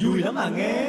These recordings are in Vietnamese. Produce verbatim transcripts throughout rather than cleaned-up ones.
Vui lắm à nghe.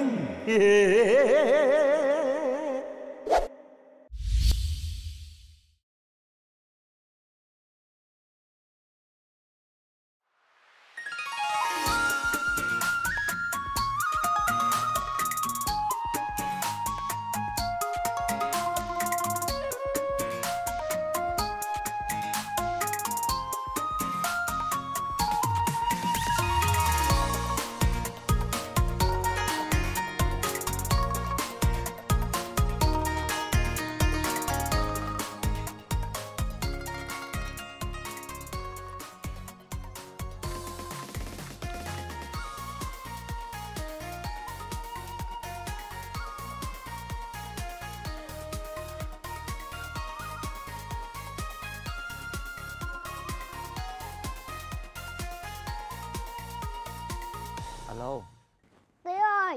Alo. Tía ơi.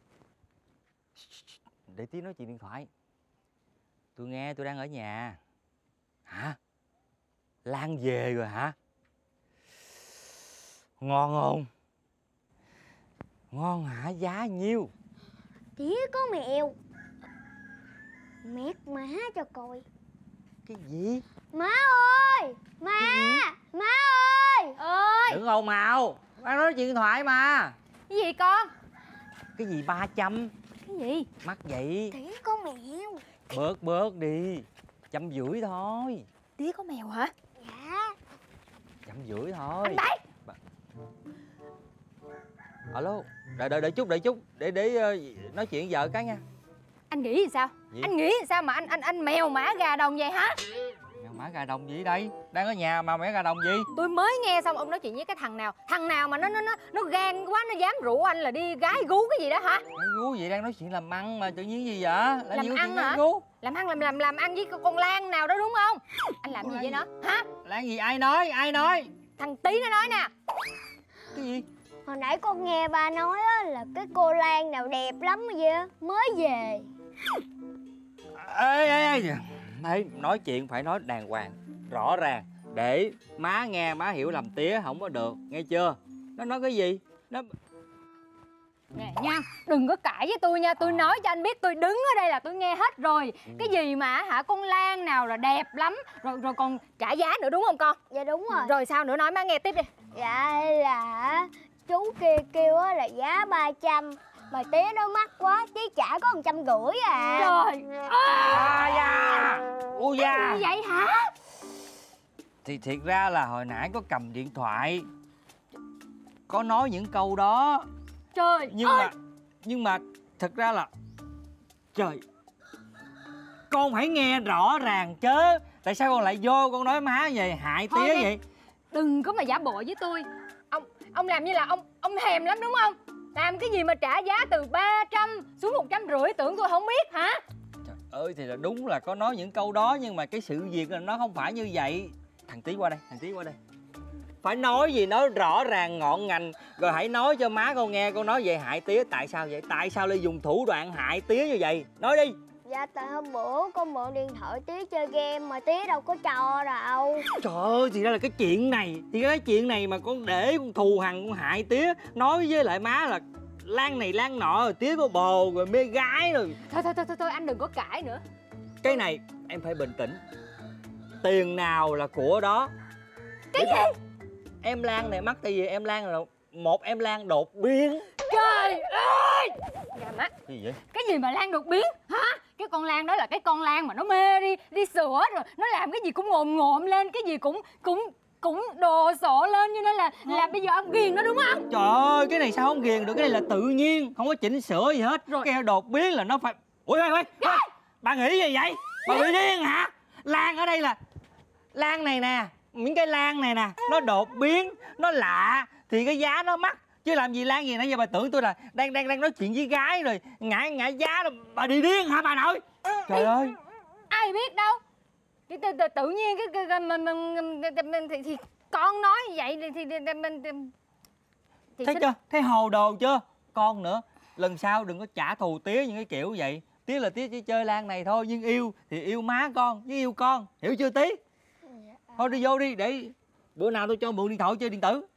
Để tí nói chuyện điện thoại. Tôi nghe tôi đang ở nhà. Hả? Lan về rồi hả? Ngon không? Ngon hả? Giá nhiêu? Tía có mèo. Mét má cho coi. Cái gì? Má ơi. Má. Má ơi. Ơi. Đừng ồn ào. Đang nói chuyện điện thoại mà. Cái gì con? Cái gì ba trăm? Cái gì? Mắc vậy. Tía có mèo. Bớt bớt đi. Trăm rưỡi thôi. Tía có mèo hả? Dạ. Trăm rưỡi thôi. Anh Bảy. Bà... Alo. Đợi đợi đợi chút đợi chút. Để để uh, nói chuyện vợ cái nha. Anh nghĩ thì sao? Gì? Anh nghĩ thì sao mà anh anh anh mèo mã gà đồng vậy hả? Mèo mã gà đồng gì đây? Đang ở nhà mà mẹ gà đồng gì? Tôi mới nghe xong ông nói chuyện với cái thằng nào. Thằng nào mà nó nó nó nó gan quá, nó dám rủ anh là đi gái gú cái gì đó hả? Gái gú gì? Đang nói chuyện làm ăn mà tự nhiên gì vậy? Làm gì có ăn chuyện gái hả? Gú? Làm ăn làm làm làm ăn với con Lan nào đó đúng không? Anh làm gì với nó hả? Lan gì? Ai nói? Ai nói? Thằng Tí nó nói nè. Cái gì? Hồi nãy con nghe ba nói á, là cái cô Lan nào đẹp lắm vậy á, mới về. Ê ê ê. Đấy, nói chuyện phải nói đàng hoàng, rõ ràng để má nghe, má hiểu lầm tía không có được, nghe chưa? Nó nói cái gì? Nó Nè nha, đừng có cãi với tôi nha. Tôi nói cho anh biết, tôi đứng ở đây là tôi nghe hết rồi. Cái gì mà hả con Lan nào là đẹp lắm. Rồi rồi còn trả giá nữa đúng không con? Dạ đúng rồi. Rồi sao nữa, nói má nghe tiếp đi. Dạ là chú kia kêu á là giá ba trăm. Mà tía nó mắc quá, tía trả có một trăm rưỡi à. Trời à da. Ui da. như vậy hả? Thì thiệt ra là hồi nãy có cầm điện thoại, có nói những câu đó. Trời Nhưng ơi. mà Nhưng mà thật ra là trời, con phải nghe rõ ràng chứ. Tại sao con lại vô con nói má vậy, hại Thôi tía đi. vậy? Đừng có mà giả bộ với tôi. Ông ông làm như là ông ông thèm lắm đúng không? Làm cái gì mà trả giá từ ba trăm xuống một trăm rưỡi, tưởng tôi không biết hả? Trời ơi, thì là đúng là có nói những câu đó, nhưng mà cái sự việc là nó không phải như vậy. Thằng Tí qua đây, thằng Tí qua đây. Phải nói gì nói rõ ràng ngọn ngành, rồi hãy nói cho má con nghe. Con nói vậy hại tía, tại sao vậy? Tại sao lại dùng thủ đoạn hại tía như vậy? Nói đi. Dạ tại hôm bữa con mượn điện thoại tía chơi game mà tía đâu có cho đâu. Trời ơi, thì ra là cái chuyện này. Thì cái chuyện này mà con để con thù hằn, con hại tía. Nói với lại má là Lan này Lan nọ, rồi tía có bồ rồi mê gái rồi. Thôi thôi thôi thôi anh đừng có cãi nữa. Cái này em phải bình tĩnh. Tiền nào là của đó. Cái gì? Em Lan này mắc tại vì em Lan là một em Lan đột biến. Trời ơi. Gà mắt. Cái gì vậy? Cái gì mà Lan đột biến hả? Cái con Lan đó là cái con Lan mà nó mê đi đi sửa, rồi nó làm cái gì cũng ngồm ngộm lên, cái gì cũng cũng cũng đồ sộ lên, cho nên là là bây giờ ông ghiền nó đúng không? Trời ơi, cái này sao không ghiền được? Cái này là tự nhiên, không có chỉnh sửa gì hết. Rồi. Cái đột biến là nó phải... Ui ơi ơi, bà nghĩ gì vậy? Bà bị điên hả? Lan ở đây là Lan này nè, những cái lan này nè, nó đột biến, nó lạ thì cái giá nó mắc. Chứ làm gì Lan gì nãy giờ bà tưởng tôi là đang đang đang nói chuyện với gái rồi ngại ngại giá rồi. Bà đi điên hả bà nội? Trời ơi, Ai biết đâu. Tự, tự, tự, tự nhiên cái, cái, cái mình, mình, mình thì, thì con nói như vậy thì thì, thì mình thì, thì thấy xin... chưa? Thấy hồ đồ chưa? Con nữa, lần sau đừng có trả thù tía những cái kiểu vậy. Tía là tía chỉ chơi Lan này thôi, nhưng yêu thì yêu má con với yêu con, hiểu chưa tí? Thôi đi vô đi, để bữa nào tôi cho mượn điện thoại chơi điện tử.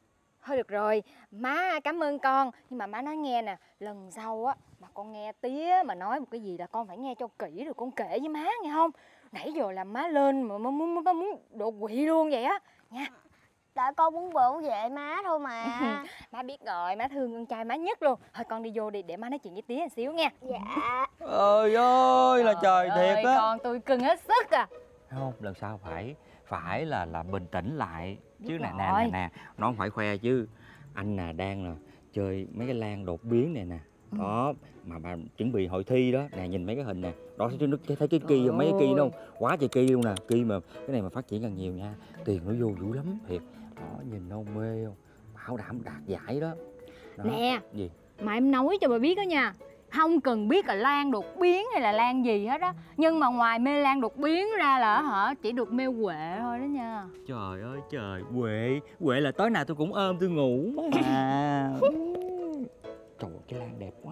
Thôi được rồi, má cảm ơn con. Nhưng mà má nói nghe nè, lần sau á mà con nghe tía mà nói một cái gì là con phải nghe cho kỹ rồi con kể với má nghe không? Nãy giờ làm má lên mà má muốn má muốn đột quỵ luôn vậy á nha. Tại con muốn bảo vệ má thôi mà. Má biết rồi, má thương con trai má nhất luôn. Thôi con đi vô đi để má nói chuyện với tía một xíu nha. Dạ. Ơi ơi là trời ơi, thiệt á. con tôi cưng hết sức à. Không, lần sau phải phải là là bình tĩnh lại chứ. Biết Nè nè rồi. nè nè, nó không phải khoe chứ. Anh nè đang là chơi mấy cái lan đột biến này nè. Đó, mà bà chuẩn bị hội thi đó. Nè nhìn mấy cái hình nè. Đó thấy nước thấy cái kỳ không? Mấy cái kỳ đâu. Quá trời kỳ luôn nè. Kỳ mà cái này mà phát triển càng nhiều nha. Tiền nó vô dữ lắm thiệt. Đó, nhìn nó mê không? Bảo đảm đạt giải đó. Đó. Nè. Gì? Mà em nói cho bà biết đó nha, không cần biết là lan đột biến hay là lan gì hết á, nhưng mà ngoài mê lan đột biến ra là hả chỉ được mê Huệ thôi đó nha. Trời ơi trời, Huệ Huệ là tối nào tôi cũng ôm tôi ngủ mà. Trời ơi, cái lan đẹp quá.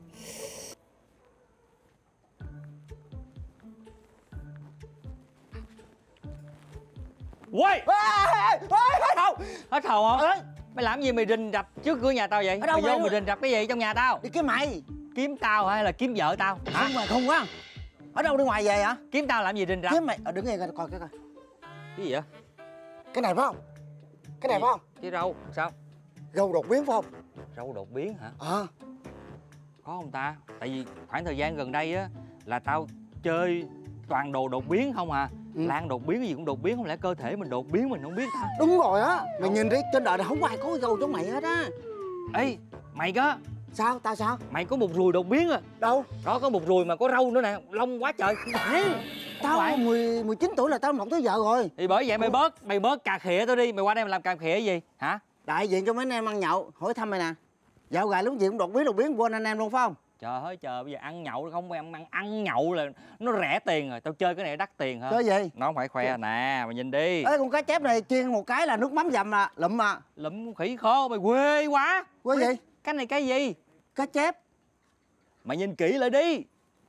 Quay hết hồn hết hồn không? Mày làm gì mày rình rập trước cửa nhà tao vậy? Ở đâu Mày vô mày? mày rình rập cái gì trong nhà tao? Đi kiếm mày. Kiếm tao hay là kiếm vợ tao hả? Không mà không quá. Ở đâu đi ngoài về hả? Kiếm tao làm gì rình rập? Kiếm mày. Ờ, đứng nghe coi coi cái coi. Cái gì vậy? Cái này phải không? Cái này phải không? Cái râu sao? Râu đột biến phải không? Râu đột biến hả? Ờ. Có không ta? Tại vì khoảng thời gian gần đây á là tao chơi toàn đồ đột biến không à. Ừ. Lan đột biến cái gì cũng đột biến, không lẽ cơ thể mình đột biến mình không biết hả? Đúng rồi á. Mày nhìn đi, trên đời này không có ai có râu giống mày hết á. Ê mày có Sao? Tao sao? mày có một ruồi đột biến à? Đâu? Đó có một ruồi mà có râu nữa nè, lông quá trời. Phải. Tao phải. mười, mười chín tuổi là tao mộng tới vợ rồi. Thì bởi vậy mày bớt mày bớt cà khịa tao đi. Mày qua đây mày làm cà khịa gì hả? Đại diện cho mấy anh em ăn nhậu, hỏi thăm mày nè. Dạo gài lúc gì cũng đột biến đột biến quên anh em luôn phải không? Trời ơi trời, bây giờ ăn nhậu không ăn, ăn ăn nhậu là nó rẻ tiền rồi. Tao chơi cái này đắt tiền hơn. Chơi gì? Nó không phải khoe nè, mày nhìn đi. Ê, con cá chép này chiên một cái là nước mắm dầm à, lụm mà. Lụm khỉ khô, mày quê quá. Quê gì? Cái này cái gì? Cá chép. Mày nhìn kỹ lại đi.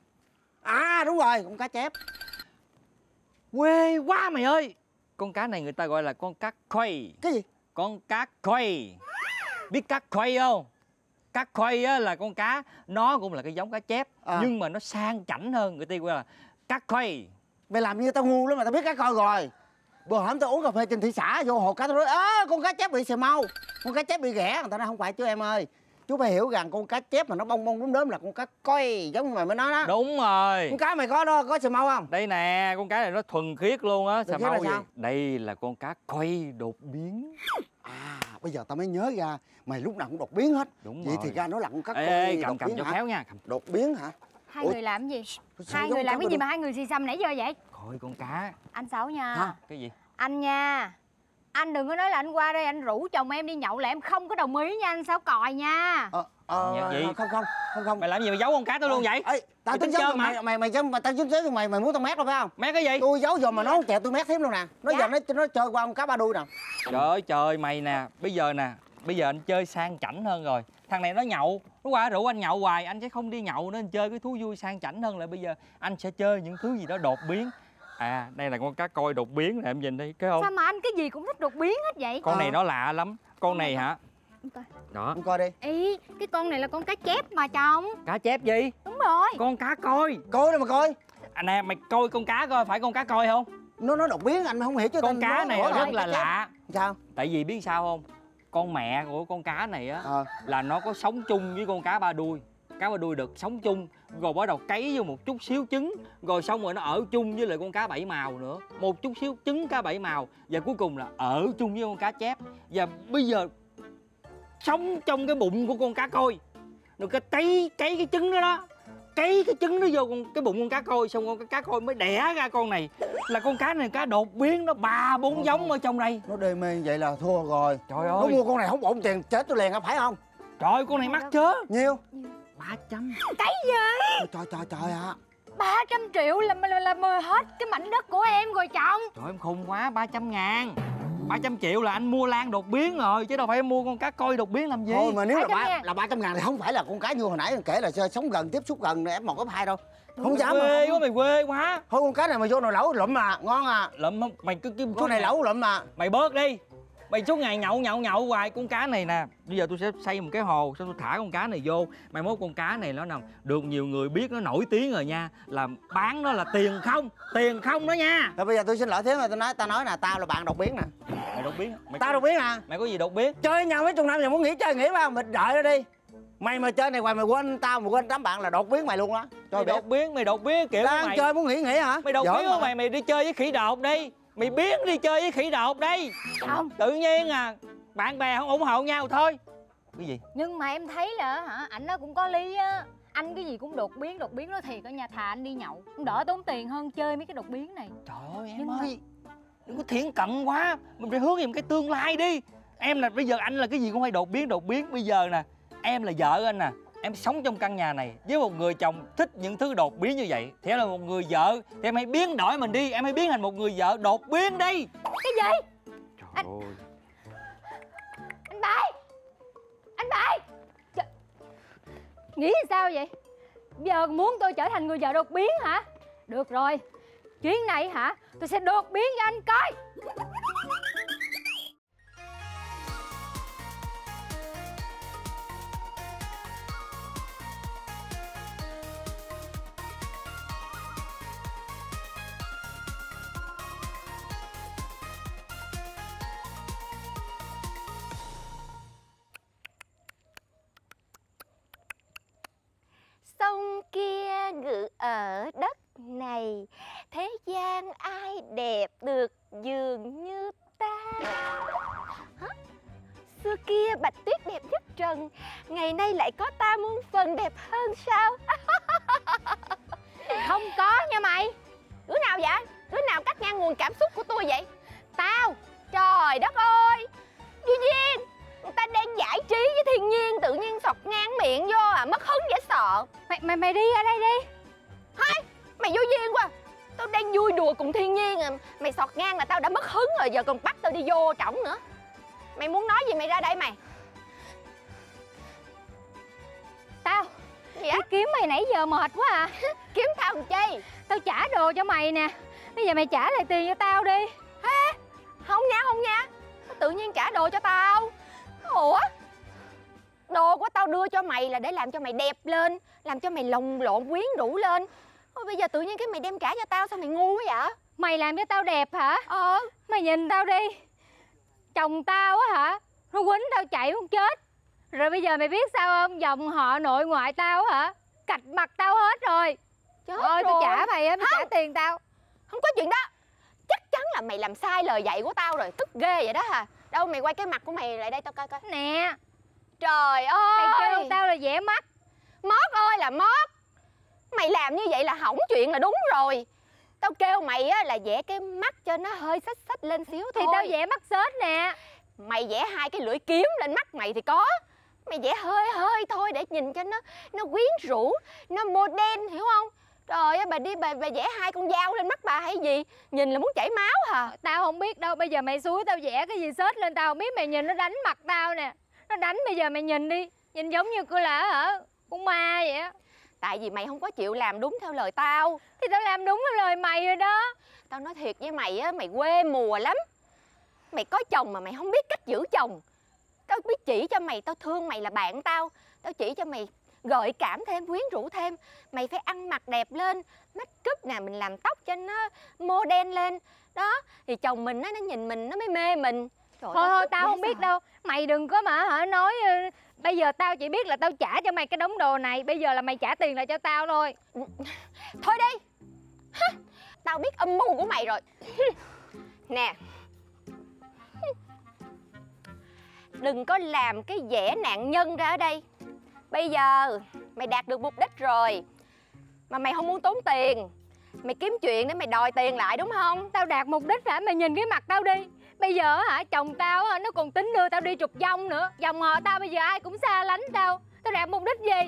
À đúng rồi, con cá chép. Quê quá mày ơi. Con cá này người ta gọi là con cá koi. Cái gì? Con cá koi. Biết cá koi không? Cá koi á là con cá, nó cũng là cái giống cá chép À. nhưng mà nó sang chảnh hơn, người ta gọi là cá koi. Mày làm như tao ngu lắm mà tao biết cá coi rồi. Bữa hổm tao uống cà phê trên thị xã vô hồ cá tao nói ơ con cá chép bị xì mau, con cá chép bị ghẻ, người ta nói không phải chứ em ơi. Chú phải hiểu rằng con cá chép mà nó bông bông đốm đốm là con cá coi giống như mày mới nói đó. Đúng rồi. Con cá mày có đó có xì mau không? Đây nè, con cá này nó thuần khiết luôn á. Thuần Sao khiết là mau vậy? sao? Đây là con cá koi đột biến. À bây giờ tao mới nhớ ra mày lúc nào cũng đột biến hết. Đúng Vậy rồi. thì ra nó là con cá Ê, coi ê, cầm đột cầm biến cho hả? khéo nha. Cầm. Đột biến hả? Hai Ủa, người làm cái gì? sao Hai giống người làm cá cái mà gì được? mà hai người xì xăm nãy giờ vậy? Coi con cá. Anh Sáu nha. Hả? Cái gì? Anh nha. Anh đừng có nói là anh qua đây anh rủ chồng em đi nhậu là em không có đồng ý nha anh Sáu còi nha. Ờ, ờ, Nhạc gì? không không không không. Mày làm gì mà giấu con cá tao luôn vậy? Ê, tao Mày tính tính giấu chơi mà. mày mày mày mày, mày tao tính giấu mày mày muốn tao mét đâu phải không? Mẹ cái gì? Tôi giấu rồi mà nó không chẹt tôi mét thêm luôn nè. Nó Dạ. giờ nó nó chơi qua con cá ba đuôi nè. Trời ơi trời, mày nè. Bây giờ nè, bây giờ anh chơi sang chảnh hơn rồi. Thằng này nó nhậu, nó qua rủ anh nhậu hoài, anh sẽ không đi nhậu nữa, anh chơi cái thú vui sang chảnh hơn. Là bây giờ anh sẽ chơi những thứ gì đó đột biến. À đây là con cá koi đột biến nè, em nhìn đi cái không? Sao mà anh cái gì cũng thích đột biến hết vậy? Con này Ờ. nó lạ lắm. Con này hả? Coi. Đó. Con coi đi. Ý, cái con này là con cá chép mà chồng. Cá chép gì? Đúng rồi. Con cá koi. Coi đi mà coi. À nè, mày coi con cá coi, phải con cá koi không? Nó nó đột biến anh không hiểu chứ. Con tao cá nói này hỏi rất lại là cá chép. lạ. Sao? Tại vì biết sao không? Con mẹ của con cá này á Ờ. là nó có sống chung với con cá ba đuôi. Cá ba đuôi được sống chung, rồi bắt đầu cấy vô một chút xíu trứng, rồi xong rồi nó ở chung với lại con cá bảy màu nữa, một chút xíu trứng cá bảy màu, và cuối cùng là ở chung với con cá chép. Và bây giờ sống trong cái bụng của con cá koi, rồi cái cấy cấy cái trứng đó đó, cấy cái trứng nó vô con cái bụng con cá koi, xong con cá koi mới đẻ ra con này. Là con cá này cá đột biến, nó ba bốn giống ở trong đây. Nó đê mê vậy là thua rồi. Trời Nó ơi, mua con này không ổn tiền chết tôi liền á phải không? trời ơi, con này mắc chớ. Nhiêu? Ba trăm. Cái gì? Trời trời trời ạ. ba trăm triệu là là, là, là hết cái mảnh đất của em rồi chồng. Trời ơi, em khùng quá, ba trăm ngàn. Ba trăm triệu là anh mua lan đột biến rồi, chứ đâu phải em mua con cá koi đột biến làm gì. Thôi mà nếu là ba trăm ba ngàn. là ba trăm ngàn thì không phải là con cá như hồi nãy kể là sống gần tiếp xúc gần ép một ép hai đâu. Không Mày dám. quê mà. quá, mày quê quá. Thôi con cá này mà vô nồi lẩu lụm mà ngon à. Lụm không, mày cứ kiếm Con này lẩu lụm mà. Mày bớt đi. Mày suốt ngày nhậu nhậu nhậu hoài. Con cá này nè, bây giờ tôi sẽ xây một cái hồ, xong tôi thả con cá này vô. Mai mốt con cá này nó nào được nhiều người biết, nó nổi tiếng rồi nha, là bán nó là tiền không, tiền không đó nha. Rồi bây giờ tôi xin lỗi Thiếm rồi, tôi nói tao nói nè, tao là bạn đột biến nè. Mày đột biến? Mày Tao có... đột biến nè. Mày có gì đột biến? Chơi nhau mấy chục năm giờ muốn nghỉ chơi nghỉ phải không? Mày đợi nó đi. Mày mà chơi này hoài mày quên tao, mày quên đám bạn là đột biến mày luôn đó. Mày đột biến, mày đột biến kiểu đang mày chơi muốn nghỉ nghỉ hả? Mày đột Giỡn biến mà. của mày, mày đi chơi với khỉ đột đi. Mày biến đi chơi với khỉ đột đi. Không. Tự nhiên à, bạn bè không ủng hộ nhau thôi. Cái gì? Nhưng mà em thấy là hả, ảnh nó cũng có lý á. Anh cái gì cũng đột biến, đột biến đó thiệt ở nhà, thà anh đi nhậu cũng đỡ tốn tiền hơn chơi mấy cái đột biến này. Trời ơi em Nhưng ơi, đừng có thiển cận quá. Mình phải hướng về một cái tương lai đi. Em là bây giờ anh là cái gì cũng phải đột biến, đột biến. Bây giờ nè, em là vợ anh nè, em sống trong căn nhà này với một người chồng thích những thứ đột biến như vậy, thì em là một người vợ thì em hãy biến đổi mình đi, em hãy biến thành một người vợ đột biến đi. Cái gì? Trời Anh- ơi. Anh Bảy! Anh Bảy! Trời... Nghĩ sao vậy? Giờ muốn tôi trở thành người vợ đột biến hả? Được rồi, chuyến này hả, tôi sẽ đột biến cho anh coi. Sông kia ngự ở đất này, thế gian ai đẹp được dường như ta. Hả? Xưa kia bạch tuyết đẹp nhất trần, ngày nay lại có ta muôn phần đẹp hơn sao? Không có nha mày. Đứa nào vậy? Đứa nào cắt ngang nguồn cảm xúc của tôi vậy? Tao? Trời đất ơi! Duy Duyên, người ta đang giải trí với thiên nhiên, tự nhiên sọt ngang miệng vô à, mất hứng dễ sợ. Mày mày mày đi ở đây đi. Hai, mày vô duyên quá. Tao đang vui đùa cùng thiên nhiên à. Mày sọt ngang là tao đã mất hứng rồi, giờ còn bắt tao đi vô trỏng nữa. Mày muốn nói gì mày ra đây mày. Tao Gì á? đi kiếm mày nãy giờ mệt quá à. Kiếm tao làm chi? Tao trả đồ cho mày nè, bây giờ mày trả lại tiền cho tao đi. Không nha, không nha. Sao tự nhiên trả đồ cho tao? Ủa? Đồ của tao đưa cho mày là để làm cho mày đẹp lên, làm cho mày lồng lộn quyến rũ lên. Ôi, bây giờ tự nhiên cái mày đem trả cho tao, sao mày ngu quá vậy? Mày làm cho tao đẹp hả? Ờ. Mày nhìn tao đi, chồng tao á hả, nó quýnh tao chạy muốn chết. Rồi bây giờ mày biết sao không, dòng họ nội ngoại tao á hả, cạch mặt tao hết rồi. Chết Ơi tao rồi. trả mày á, mày trả Không. tiền tao. Không có chuyện đó. Chắc chắn là mày làm sai lời dạy của tao rồi, tức ghê vậy đó hả? Đâu mày quay cái mặt của mày lại đây tao coi coi. Nè, Trời ơi. mày kêu tao là vẽ mắt. Mót ơi là mót. Mày làm như vậy là hỏng chuyện là đúng rồi. Tao kêu mày á là vẽ cái mắt cho nó hơi xách xách lên xíu thôi. Thì tao vẽ mắt sết nè. Mày vẽ hai cái lưỡi kiếm lên mắt mày thì có. Mày vẽ hơi hơi thôi để nhìn cho nó nó quyến rũ, nó modern, hiểu không? Trời ơi, bà đi bà, bà vẽ hai con dao lên mắt bà hay gì? Nhìn là muốn chảy máu hả? Tao không biết đâu, bây giờ mày xúi tao vẽ cái gì sết lên tao không biết, mày nhìn nó đánh mặt tao nè. Nó đánh bây giờ mày nhìn đi, nhìn giống như cô là hả, con ma vậy á. Tại vì mày không có chịu làm đúng theo lời tao. Thì tao làm đúng theo lời mày rồi đó. Tao nói thiệt với mày á, mày quê mùa lắm. Mày có chồng mà mày không biết cách giữ chồng. Tao biết chỉ cho mày, tao thương mày là bạn tao. Tao chỉ cho mày gợi cảm thêm, quyến rũ thêm. Mày phải ăn mặc đẹp lên, make up nè, mình làm tóc cho nó modern lên. Đó, thì chồng mình á, nó nhìn mình nó mới mê mình. Trời Thôi thôi tức tao dễ không biết sợ. đâu. Mày đừng có mà hả nói ờ, bây giờ tao chỉ biết là tao trả cho mày cái đống đồ này, bây giờ là mày trả tiền lại cho tao thôi. Thôi đi. Hả? Tao biết âm mưu của mày rồi. Nè, đừng có làm cái vẻ nạn nhân ra ở đây. Bây giờ mày đạt được mục đích rồi, mà mày không muốn tốn tiền, mày kiếm chuyện để mày đòi tiền lại đúng không? Tao đạt mục đích hả? Mày nhìn cái mặt tao đi. Bây giờ hả, chồng tao hả, nó còn tính đưa tao đi trục vong nữa. Dòng họ tao bây giờ ai cũng xa lánh tao. Tao đạt mục đích gì?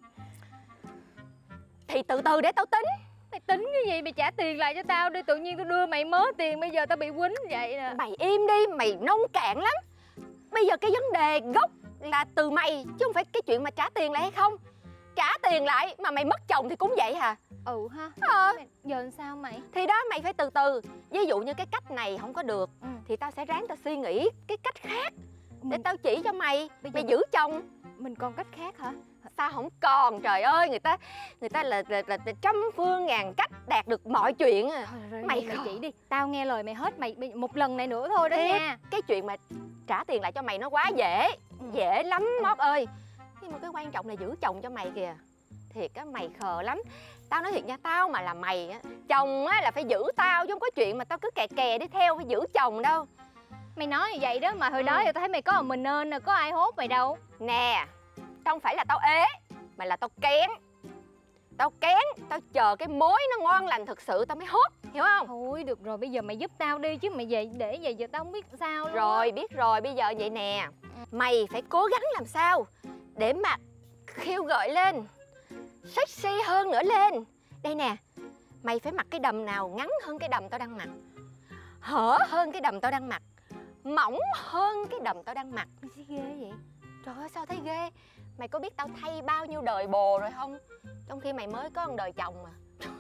Thì từ từ để tao tính. Mày tính cái gì? Mày trả tiền lại cho tao đi. Tự nhiên tao đưa mày mớ tiền, bây giờ tao bị quýnh vậy nè. Mày im đi, mày nông cạn lắm. Bây giờ cái vấn đề gốc là từ mày, chứ không phải cái chuyện mà trả tiền lại hay không. trả tiền lại, mà mày mất chồng thì cũng vậy hả? Ừ ha. Ờ. Giờ làm sao mày? Thì đó, mày phải từ từ. Ví dụ như cái cách này không có được, Ừ. thì tao sẽ ráng tao suy nghĩ cái cách khác để Mình, tao chỉ cho mày. Bây giờ Mày mình- giữ chồng. mình còn cách khác hả? Sao không còn, trời ơi, người ta người ta là, là, là, là trăm phương ngàn cách đạt được mọi chuyện à. Thôi rồi, Mày mày, mày không- chỉ đi. Tao nghe lời mày hết. Mày mày- một lần này nữa thôi đó Thiệt. nha. Cái chuyện mà trả tiền lại cho mày nó quá dễ. Ừ. Dễ lắm Mót ơi. Nhưng mà cái quan trọng là giữ chồng cho mày kìa. Thiệt á, mày khờ lắm. Tao nói thiệt nha, tao mà là mày á, chồng á là phải giữ tao, chứ không có chuyện mà tao cứ kè kè đi theo phải giữ chồng đâu. Mày nói như vậy đó mà hồi Ừ. đó thì tao thấy mày có một mình nên là có ai hốt mày đâu. Nè, tao không phải là tao ế, mà là tao kén. Tao kén, tao chờ cái mối nó ngon lành thực sự tao mới hốt, hiểu không? Thôi được rồi, bây giờ mày giúp tao đi chứ mày về để về giờ tao không biết sao luôn á. Rồi, biết rồi, bây giờ vậy nè. Mày phải cố gắng làm sao để mà khiêu gợi lên, sexy hơn nữa lên. Đây nè, mày phải mặc cái đầm nào ngắn hơn cái đầm tao đang mặc, hở hơn cái đầm tao đang mặc, mỏng hơn cái đầm tao đang mặc. Mày thấy ghê vậy? Trời ơi, sao thấy ghê? Mày có biết tao thay bao nhiêu đời bồ rồi không? Trong khi mày mới có một đời chồng mà.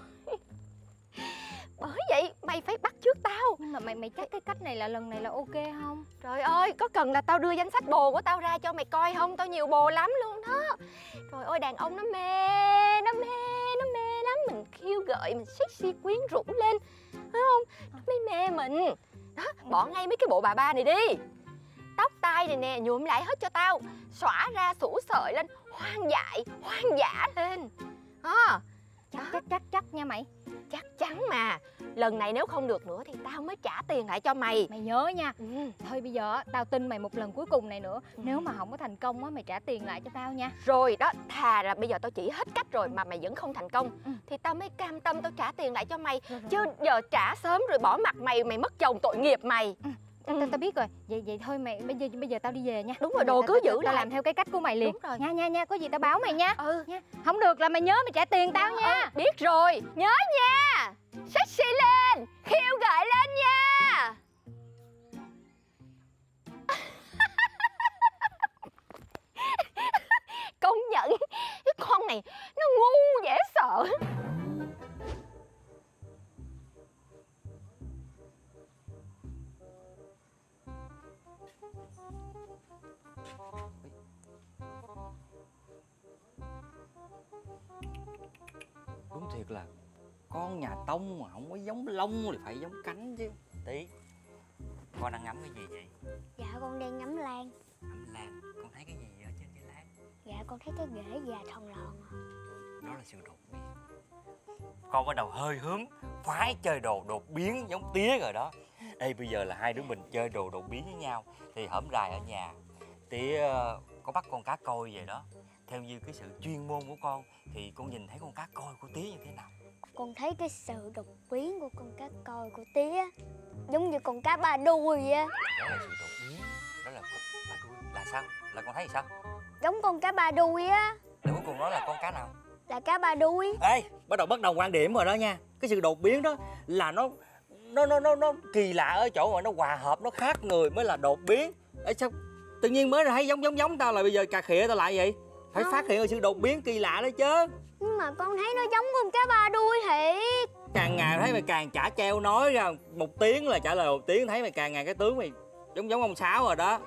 Bởi vậy mày phải bắt chước tao. Nhưng mà mày mày chắc cái cách này là lần này là ok không? Trời ơi, có cần là tao đưa danh sách bồ của tao ra cho mày coi không? Tao nhiều bồ lắm luôn đó. Trời ơi, đàn ông nó mê, nó mê, nó mê lắm. Mình khiêu gợi, mình sexy quyến rũ lên, phải không? Nó mới mê mình. Đó, bỏ ngay mấy cái bộ bà ba này đi. Tóc tai này nè, nhuộm lại hết cho tao. Xõa ra, xủ sợi lên, hoang dại, hoang dã lên. À, Chắc chắc chắc chắc nha mày. chắc chắn mà. Lần này nếu không được nữa thì tao mới trả tiền lại cho mày. Mày nhớ nha. Ừ. Thôi bây giờ á, tao tin mày một lần cuối cùng này nữa. Ừ. Nếu mà không có thành công á, mày trả tiền lại cho tao nha. Rồi đó, thà là bây giờ tao chỉ hết cách rồi mà mày vẫn không thành công, Ừ. thì tao mới cam tâm tao trả tiền lại cho mày. Rồi, rồi, Chứ rồi. giờ trả sớm rồi bỏ mặt mày, mày mất chồng tội nghiệp mày. Ừ. Ừ. Tao, tao biết rồi. Vậy vậy thôi mày bây giờ bây giờ tao đi về nha. Đúng rồi, Bây giờ đồ tao- cứ tao- giữ tao lại. làm theo cái cách của mày liền. Đúng rồi. Nha nha nha, có gì tao báo mày nha. Ừ. Nha. Không được là mày nhớ mày trả tiền tao nha. Ừ, biết rồi, nhớ nha. Sexy lên, khiêu gợi lên nha. Công nhận cái con này nó ngu dễ sợ. Đúng thiệt là con nhà Tông mà không có giống lông thì phải giống cánh chứ. Tí, con đang ngắm cái gì vậy? Dạ con đang ngắm lan. Ngắm lan, con thấy cái gì ở trên cái lan? Dạ con thấy cái ghế già thòn lòn. Đó là sự đột biến. Con bắt đầu hơi hướng phái chơi đồ đột biến giống tía rồi đó. Ê, bây giờ là hai đứa mình chơi đồ đột biến với nhau. Thì hổm rày ở nhà tía uh, có bắt con cá coi vậy đó. Theo như cái sự chuyên môn của con thì con nhìn thấy con cá coi của tía như thế nào? Con thấy cái sự đột biến của con cá coi của tía giống như con cá ba đuôi vậy á. Đó là sự đột biến. Đó là con ba đuôi. Là sao? Là con thấy sao? Giống con cá ba đuôi á. Là cuối cùng nó là con cá nào? Là cá ba đuôi. Ê, bắt đầu bất đồng quan điểm rồi đó nha. Cái sự đột biến đó là nó nó nó nó, nó kỳ lạ ở chỗ mà nó hòa hợp, nó khác người mới là đột biến. Ê, sao tự nhiên mới thấy giống giống giống tao là bây giờ cà khịa tao lại vậy? Phải Không. phát hiện ra sự đột biến kỳ lạ đó chứ. Nhưng mà con thấy nó giống con cá ba đuôi thiệt. Càng ngày thấy mày càng chả treo nói ra một tiếng là trả lời một tiếng, thấy mày càng ngày cái tướng mày giống giống ông Sáu rồi đó.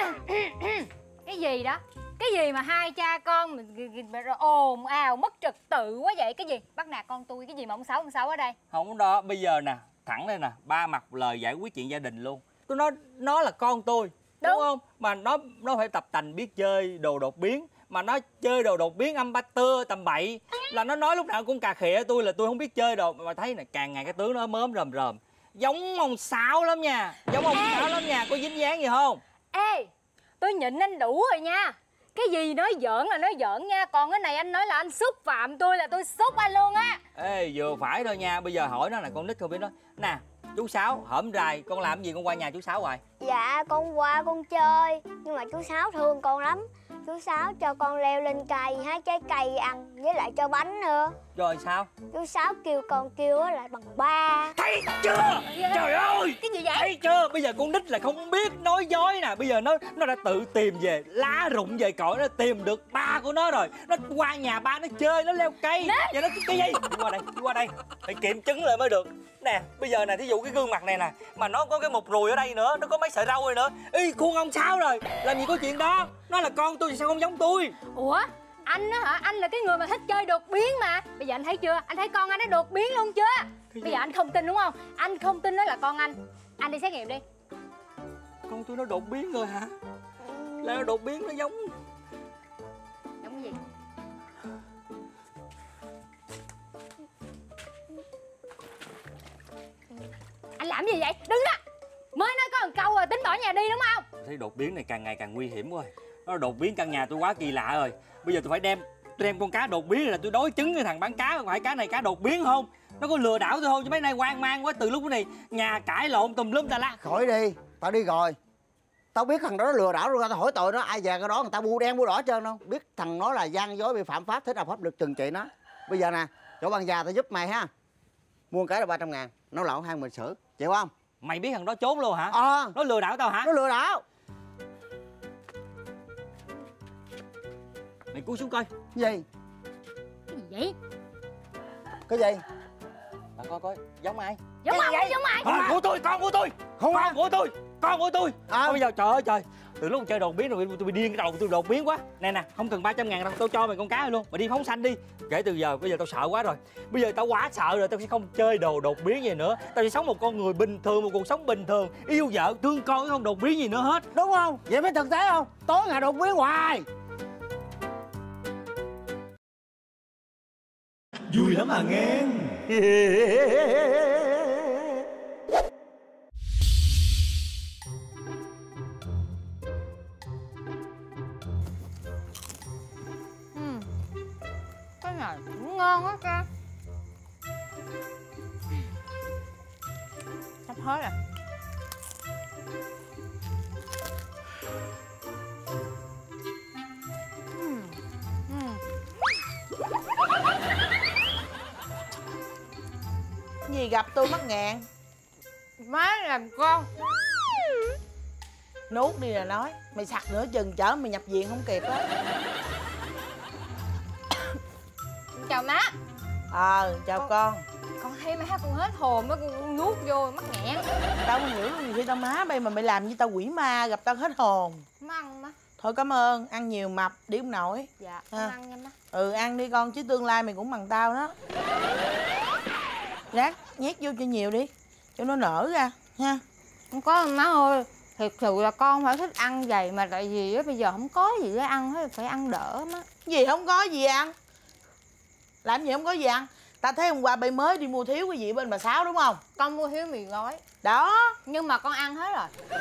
Cái gì đó? Cái gì mà hai cha con mình ồn ào mất trật tự quá vậy? Cái gì? Bắt nạt con tôi cái gì mà ông Sáu ông Sáu ở đây? Không đó, bây giờ nè, thẳng đây nè, ba mặt một lời giải quyết chuyện gia đình luôn. Tôi nói nó là con tôi, đúng, Đúng. không? Mà nó nó phải tập tành biết chơi đồ đột biến. Mà nó chơi đồ đột biến âm ba tưa tầm bậy là nó nói lúc nào cũng cà khịa tôi là tôi không biết chơi đồ. Mà thấy nè, càng ngày cái tướng nó mớm rờm rờm, giống ông Sáu lắm nha, giống ông Sáu lắm nha. Có dính dáng gì không? Ê, tôi nhịn anh đủ rồi nha. Cái gì nói giỡn là nói giỡn nha. Còn cái này anh nói là anh xúc phạm tôi là tôi xúc anh luôn á. Ê, vừa phải thôi nha. Bây giờ hỏi nó là con nít không biết nói. Nè, chú Sáu, hổm rày con làm gì con qua nhà chú Sáu hoài? Dạ con qua con chơi, nhưng mà chú Sáu thương con lắm. Chú Sáu cho con leo lên cây hái trái cây ăn, với lại cho bánh nữa. Rồi sao? Chú Sáu kêu con kêu á là bằng ba. Thấy chưa? Trời ơi! Cái gì vậy? Thấy chưa? Bây giờ con nít là không biết nói dối nè. Bây giờ nó nó đã tự tìm về lá rụng về cội, nó tìm được ba của nó rồi. Nó qua nhà ba nó chơi, nó leo cây. Vậy nó cái gì? Đi qua đây, đi qua đây. Phải kiểm chứng lại mới được. Nè, bây giờ nè, thí dụ cái gương mặt này nè, mà nó có cái một ruồi ở đây nữa, nó có mấy sợi râu này nữa. Y khuôn ông Sáu rồi. Làm gì có chuyện đó. Nó là con tôi thì sao không giống tôi? Ủa? Anh á hả? Anh là cái người mà thích chơi đột biến mà. Bây giờ anh thấy chưa? Anh thấy con anh nó đột biến luôn chưa? Bây giờ anh không tin đúng không? Anh không tin đó là con anh. Anh đi xét nghiệm đi. Con tôi nó đột biến rồi hả? Là nó đột biến nó giống... Giống cái gì? Anh làm gì vậy? Đứng đó. Mới nói có một câu rồi tính bỏ nhà đi đúng không? Thấy đột biến này càng ngày càng nguy hiểm quá. Nó đột biến căn nhà tôi quá kỳ lạ rồi. Bây giờ tôi phải đem tôi đem con cá đột biến này là tôi đối chứng với thằng bán cá. Phải cá này cá đột biến không? Nó có lừa đảo tôi không? Chứ mấy nay hoang mang quá. Từ lúc này nhà cãi lộn tùm lum tà la. Khỏi đi, tao đi rồi. Tao biết thằng đó nó lừa đảo rồi, tao hỏi tội nó ai về cái đó người ta bu đen bu đỏ trơn đâu. Biết thằng nó là gian dối bị phạm pháp, thế nào pháp luật trừng trị nó. Bây giờ nè, chỗ ban già tao giúp mày ha. Mua cái là ba trăm ngàn, nấu lẩu hai mình xử, chịu không? Mày biết thằng đó trốn luôn hả? Ờ. Nó lừa đảo tao hả? Nó lừa đảo. Mày cúi xuống coi. Gì? Cái gì vậy? Cái gì? Bà coi coi, giống ai? Giống ai vậy? Giống ai? Con của tôi, con của tôi. Không Con ăn. của tôi, con của tôi. À. Bây giờ trời ơi trời. Từ lúc chơi đột biến rồi tôi bị điên cái đầu tôi đột biến quá. Nè nè, không cần ba trăm ngàn đâu, tôi cho mày con cá luôn. Mày đi phóng sanh đi. Kể từ giờ bây giờ tao sợ quá rồi. Bây giờ tao quá sợ rồi, tao sẽ không chơi đồ đột biến gì nữa. Tao sẽ sống một con người bình thường, một cuộc sống bình thường, yêu vợ, thương con, không đột biến gì nữa hết. Đúng không? Vậy mới thực tế không? Tối ngày đột biến hoài. Vui lắm à nghe. Ừ. Cái này cũng ngon á cha. Sắp hết rồi. Ừ. Ừ. Gì gặp tôi mắc ngạn. Má làm con. Nuốt đi là nói. Mày sặc nữa chừng chở mày nhập viện không kịp á. Chào má. Ờ chào Con- con. Con thấy má con hết hồn á, con nuốt vô mắc nghẹn. Tao không hiểu gì khi tao má bay mà mày làm như tao quỷ ma gặp tao hết hồn. Má ăn má. Thôi cảm ơn, ăn nhiều mập đi không nổi. Dạ À. con ăn nha má. Ừ ăn đi con chứ tương lai mày cũng bằng tao đó. Rác nhét vô cho nhiều đi cho nó nở ra ha. Không có má ơi. Thiệt sự là con phải thích ăn vậy mà tại vì á bây giờ không có gì để ăn hết, phải ăn đỡ má. Gì không có gì ăn. Làm gì không có gì ăn. Ta thấy hôm qua bay mới đi mua thiếu cái gì bên bà Sáu đúng không? Con mua thiếu mì gói Đó. nhưng mà con ăn hết rồi.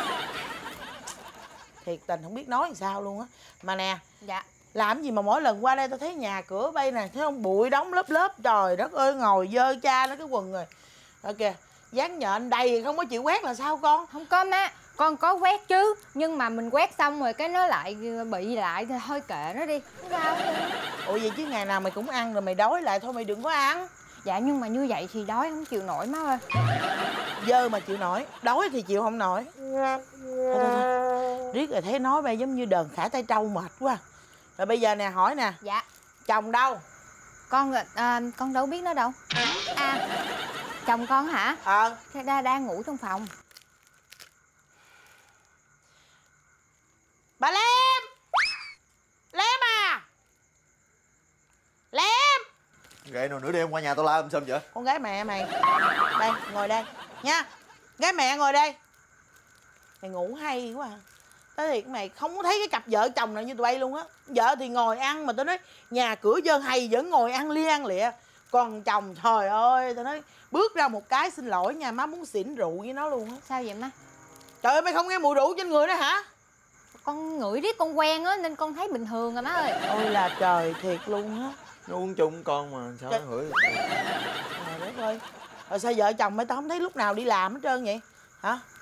Thiệt tình không biết nói làm sao luôn á. Mà nè. Dạ. Làm gì mà mỗi lần qua đây tao thấy nhà cửa bay nè, thấy không, bụi đóng lớp lớp, trời đất ơi, ngồi dơ cha nó cái quần rồi. Rồi kìa, dán nhện đầy không có chịu quét là sao con? Không có má, con có quét chứ, nhưng mà mình quét xong rồi cái nó lại bị lại thì thôi kệ nó đi. Không sao hết trơn. Ủa vậy chứ ngày nào mày cũng ăn rồi mày đói lại thôi mày đừng có ăn. Dạ nhưng mà như vậy thì đói không chịu nổi má ơi. Dơ mà chịu nổi, đói thì chịu không nổi. Thôi, thôi, thôi. Riết rồi thấy nói bay giống như đờn khả tay trâu mệt quá. Rồi bây giờ nè hỏi nè. Dạ. Chồng đâu? Con à, con đâu biết nó đâu. À, chồng con hả? Ờ. Thế ra đang ngủ trong phòng. Bà Lem! Lem à! Lem! Gậy nào nửa đêm qua nhà tao la làm sao vậy? Con gái mẹ mày. Đây, ngồi đây nha. Gái mẹ ngồi đây. Mày ngủ hay quá à. Tới thiệt mày không có thấy cái cặp vợ chồng nào như tụi bay luôn á. Vợ thì ngồi ăn mà tao nói nhà cửa dơ hay vẫn ngồi ăn lia ăn lịa. Còn chồng trời ơi, tao nói bước ra một cái xin lỗi nha, má muốn xỉn rượu với nó luôn á. Sao vậy má? Trời ơi mày không nghe mùi rượu trên người đó hả? Con ngửi riết con quen á nên con thấy bình thường rồi má ơi. Ôi là trời thiệt luôn á. Nó uống chung con mà sao Trời. nó hửi? Trời đất ơi. Rồi sao vợ chồng mày tao không thấy lúc nào đi làm hết trơn vậy? Hả?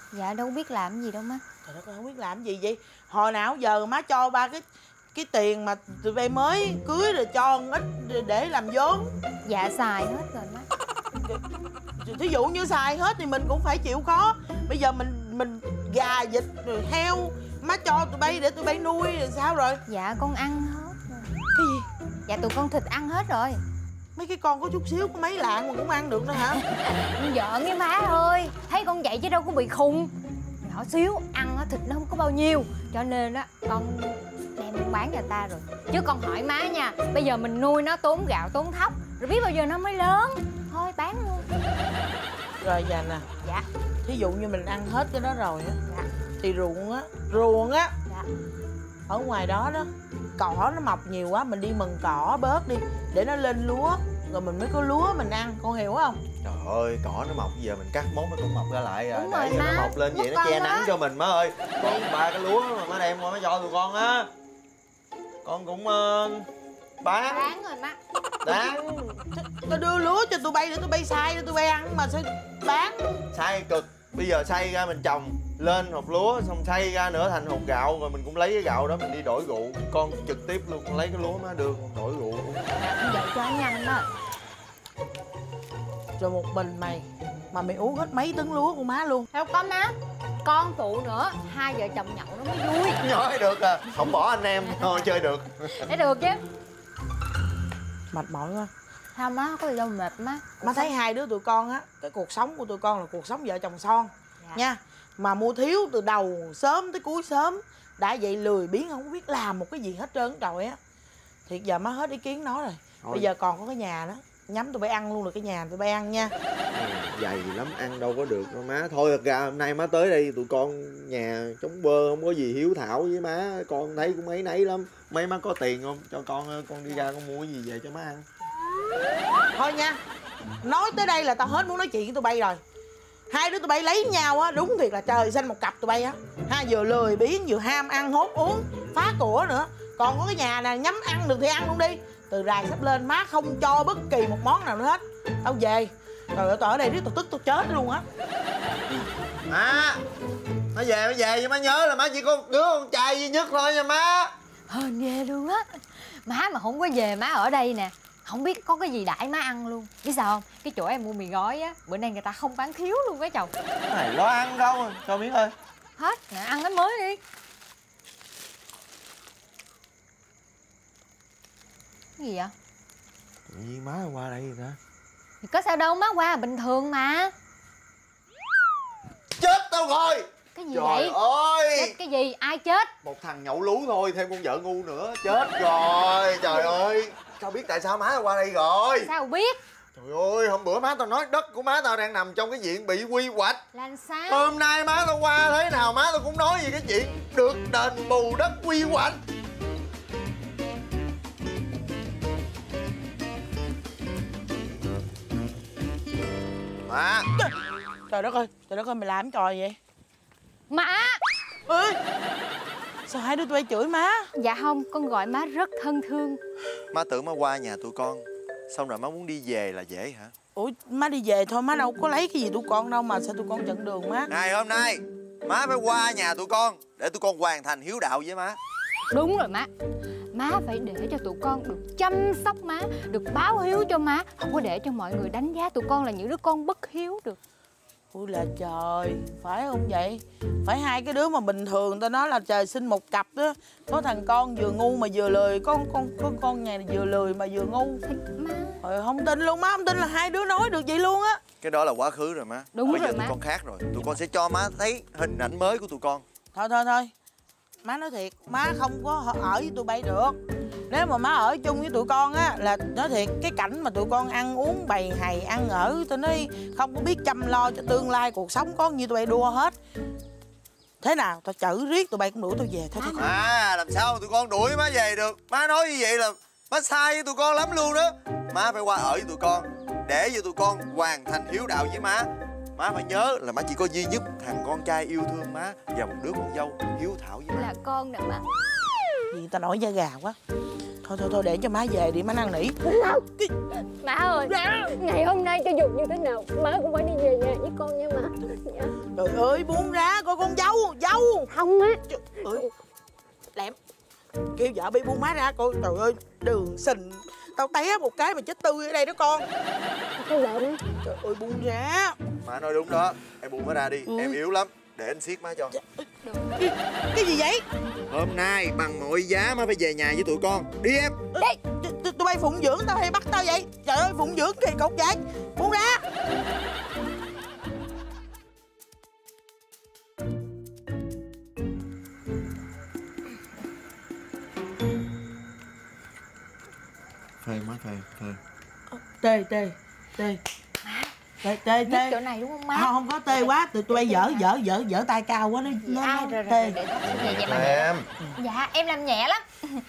Dạ đâu biết làm gì đâu má. Trời đất ơi, không biết làm gì vậy. Hồi nào giờ má cho ba cái cái tiền mà tụi bay mới cưới rồi cho ít để làm vốn. Dạ xài hết rồi má. Thí dụ như xài hết thì mình cũng phải chịu khó. Bây giờ mình mình gà vịt rồi heo má cho tụi bay để tụi bay nuôi rồi sao rồi? Dạ con ăn hết rồi. Cái gì? Dạ tụi con thịt ăn hết rồi. Mấy cái con có chút xíu có mấy lạng mà cũng ăn được nữa hả? Con giỡn với má ơi. Thấy con vậy chứ đâu có bị khùng. Nhỏ xíu ăn á thịt nó không có bao nhiêu. Cho nên á con đem con bán cho ta rồi. Chứ con hỏi má nha, bây giờ mình nuôi nó tốn gạo tốn thóc, rồi biết bao giờ nó mới lớn. Thôi bán luôn. Rồi giờ nè. Dạ. Thí dụ như mình ăn hết cái đó rồi á. Dạ. Thì ruộng á, ruộng á. Dạ. Ở ngoài đó đó, cỏ nó mọc nhiều quá, mình đi mần cỏ bớt đi để nó lên lúa, rồi mình mới có lúa mình ăn, con hiểu không? Trời ơi, cỏ nó mọc giờ mình cắt mốt nó cũng mọc ra lại à. Đúng Để rồi, cho má. nó mọc lên vậy Mất nó che con nắng đó. cho mình má ơi. Còn ba cái lúa mà má đem qua má cho tụi con á, con cũng uh, bán Bán rồi má. bán Tao đưa lúa cho tụi bay để tụi bay xay để tụi bay ăn mà sao bán? xay cực. Bây giờ xay ra mình trồng lên hột lúa, xong xay ra nữa thành hột gạo, rồi mình cũng lấy cái gạo đó mình đi đổi rượu. Con trực tiếp luôn, con lấy cái lúa má đưa con đổi rượu uống. Vậy cho nhanh đó. Rồi một mình mày mà mày uống hết mấy tấn lúa của má luôn. Đâu có má. Con phụ nữa, hai vợ chồng nhậu nó mới vui. Nói được à, không bỏ anh em thôi chơi được. Để được chứ. Mệt mỏi quá. Sao má, có gì đâu mệt má. Má thấy hai đứa tụi con á, cái cuộc sống của tụi con là cuộc sống vợ chồng son. Dạ. Nha. Mà mua thiếu từ đầu sớm tới cuối sớm. Đã vậy lười biếng không biết làm một cái gì hết trơn trời á. Thiệt giờ má hết ý kiến nó rồi. Thôi. Bây giờ còn có cái nhà đó, nhắm tụi bay ăn luôn được cái nhà tụi bay ăn nha. Dày lắm ăn đâu có được đâu má. Thôi thật ra hôm nay má tới đây tụi con nhà trống bơ, không có gì hiếu thảo với má. Con thấy cũng mấy nấy lắm. Mấy má có tiền không? Cho con con đi ra con mua cái gì về cho má ăn. Thôi nha. Nói tới đây là tao hết muốn nói chuyện với tụi bay rồi. Hai đứa tụi bay lấy nhau á, đúng thiệt là trời xanh một cặp tụi bay á. Ha, vừa lười biếng vừa ham ăn hốt uống, phá của nữa. Còn có cái nhà nè, nhắm ăn được thì ăn luôn đi. Từ rày sắp lên má không cho bất kỳ một món nào nữa hết. Tao về. Trời ơi, tao ở đây riết tao tức tao chết luôn á. Má, má về má về, nhưng má nhớ là má chỉ có đứa con trai duy nhất thôi nha má. Hên ghê luôn á. Má mà không có về má ở đây nè, không biết có cái gì đãi má ăn luôn. Biết sao không? Cái chỗ em mua mì gói á, bữa nay người ta không bán thiếu luôn cái chồng. Cái này lo ăn đâu, cho miếng ơi. Hết, nè ăn cái mới đi. Cái gì vậy? Tự nhiên má qua đây rồi hả? Thì có sao đâu, má qua bình thường mà. Chết tao rồi. Cái gì Trời vậy? ơi. Chết cái gì? Ai chết? Một thằng nhậu lú thôi, thêm con vợ ngu nữa. Chết rồi, trời ơi. Sao biết tại sao má qua đây rồi? Sao biết? Trời ơi, hôm bữa má tao nói đất của má tao đang nằm trong cái diện bị quy hoạch. Là sao? Hôm nay má tao qua thế nào má tao cũng nói về cái chuyện được đền bù đất quy hoạch. Má. Trời đất ơi, trời đất ơi, mày làm cái trò vậy? Má! Ê, sao hai đứa tụi bay chửi má? Dạ không, con gọi má rất thân thương. Má tưởng má qua nhà tụi con, xong rồi má muốn đi về là dễ hả? Ủa, má đi về thôi, má đâu có lấy cái gì tụi con đâu mà sao tụi con chặn đường má? Ngày hôm nay má phải qua nhà tụi con để tụi con hoàn thành hiếu đạo với má. Đúng rồi má. Má phải để cho tụi con được chăm sóc má, được báo hiếu cho má. Không có để cho mọi người đánh giá tụi con là những đứa con bất hiếu được. Ui là trời, phải không vậy? Phải hai cái đứa mà bình thường tao nói là trời sinh một cặp đó. Có thằng con vừa ngu mà vừa lười, con con con con nhà này vừa lười mà vừa ngu. Má. Rồi không tin luôn, má không tin là hai đứa nói được vậy luôn á. Cái đó là quá khứ rồi má. Đúng Bây rồi giờ tụi má. con khác rồi. Tụi con sẽ cho má thấy hình ảnh mới của tụi con. Thôi thôi thôi, má nói thiệt, má không có ở với tụi bay được. Nếu mà má ở chung với tụi con á, là nói thiệt, cái cảnh mà tụi con ăn uống bày hày ăn ở, tôi nói không có biết chăm lo cho tương lai cuộc sống có như tụi bay đua hết. Thế nào, tao chửi riết tụi bay cũng đuổi tao về thôi. thôi. À, làm sao mà tụi con đuổi má về được? Má nói như vậy là má sai với tụi con lắm luôn đó. Má phải qua ở với tụi con, để cho tụi con hoàn thành hiếu đạo với má. Má phải nhớ là má chỉ có duy nhất thằng con trai yêu thương má và một đứa con dâu hiếu thảo với má. Là con nè má. Gì tao nổi da gà quá. Thôi thôi thôi để cho má về đi, má năn nỉ. Không. Má ơi, ngày hôm nay cho dù như thế nào má cũng phải đi về nhà với con nha má. Dạ. Trời ơi buông ra, coi con dâu, dâu. Không má. Trời ơi, Lẹm, kêu vợ bị buông má ra coi. Trời ơi, đường xình, tao té một cái mà chết tươi ở đây đó con. Con vợ má. Trời ơi buông ra. Má nói đúng đó, em buông má ra đi, Ừ. em yếu lắm. Để anh siết má cho. Cái, cái gì vậy? Hôm nay bằng mọi giá má phải về nhà với tụi con. Đi em. Đi. Tụi bay phụng dưỡng tao hay bắt tao vậy? Trời ơi phụng dưỡng kỳ cục vậy. Buông ra. Phê má phê, phê. Tê tê tê. Tê tê Biết tê. chỗ này đúng không má? Không, không có tê quá, tụi tụi bay dở dở dở dở tay cao quá nó nó, À, nó rồi, rồi, tê. rồi, để vậy, vậy mà. Em. Dạ em làm nhẹ lắm.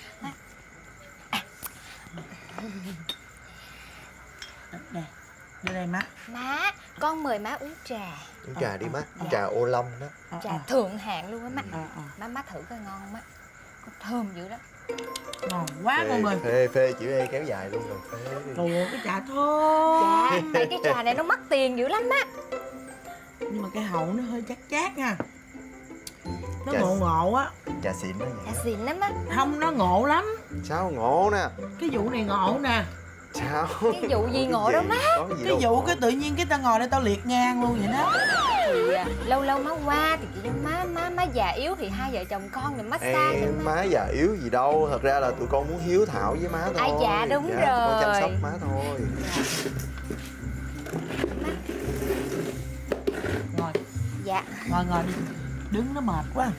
Nè, đưa đây má. Má, con mời má uống trà. Uống trà đi má, Dạ. trà ô long đó. Ờ, Trà ờ, thượng hạng luôn á má. ờ, ờ. Má má thử coi ngon không má? Có thơm dữ lắm. Ngon quá Phê, con ơi. phê, phê chữ E kéo dài luôn rồi. Phê đi. Trời ơi, cái trà thơm. Dạ, tại cái trà này nó mắc tiền dữ lắm á. Nhưng mà cái hậu nó hơi chát chát nha. Nó Trà- ngộ ngộ á. Trà xịn đó Trà vậy. xịn lắm á. Không, nó ngộ lắm. Sao ngộ nè. Cái vụ này ngộ nè. Sao? Cái vụ gì ngộ đó má? Có cái gì Cái đâu vụ ngộ. cái tự nhiên cái tao ngồi đây tao liệt ngang luôn vậy đó. Thì à, lâu lâu má qua thì chỉ cho má má má già yếu thì hai vợ chồng con thì massage cho Em má. má già yếu gì đâu. Thật ra là tụi con muốn hiếu thảo với má thôi. À, dạ, đúng Tụi con chăm rồi. sóc má thôi. Ngồi, Dạ. ngồi ngồi đi. Đứng nó mệt quá.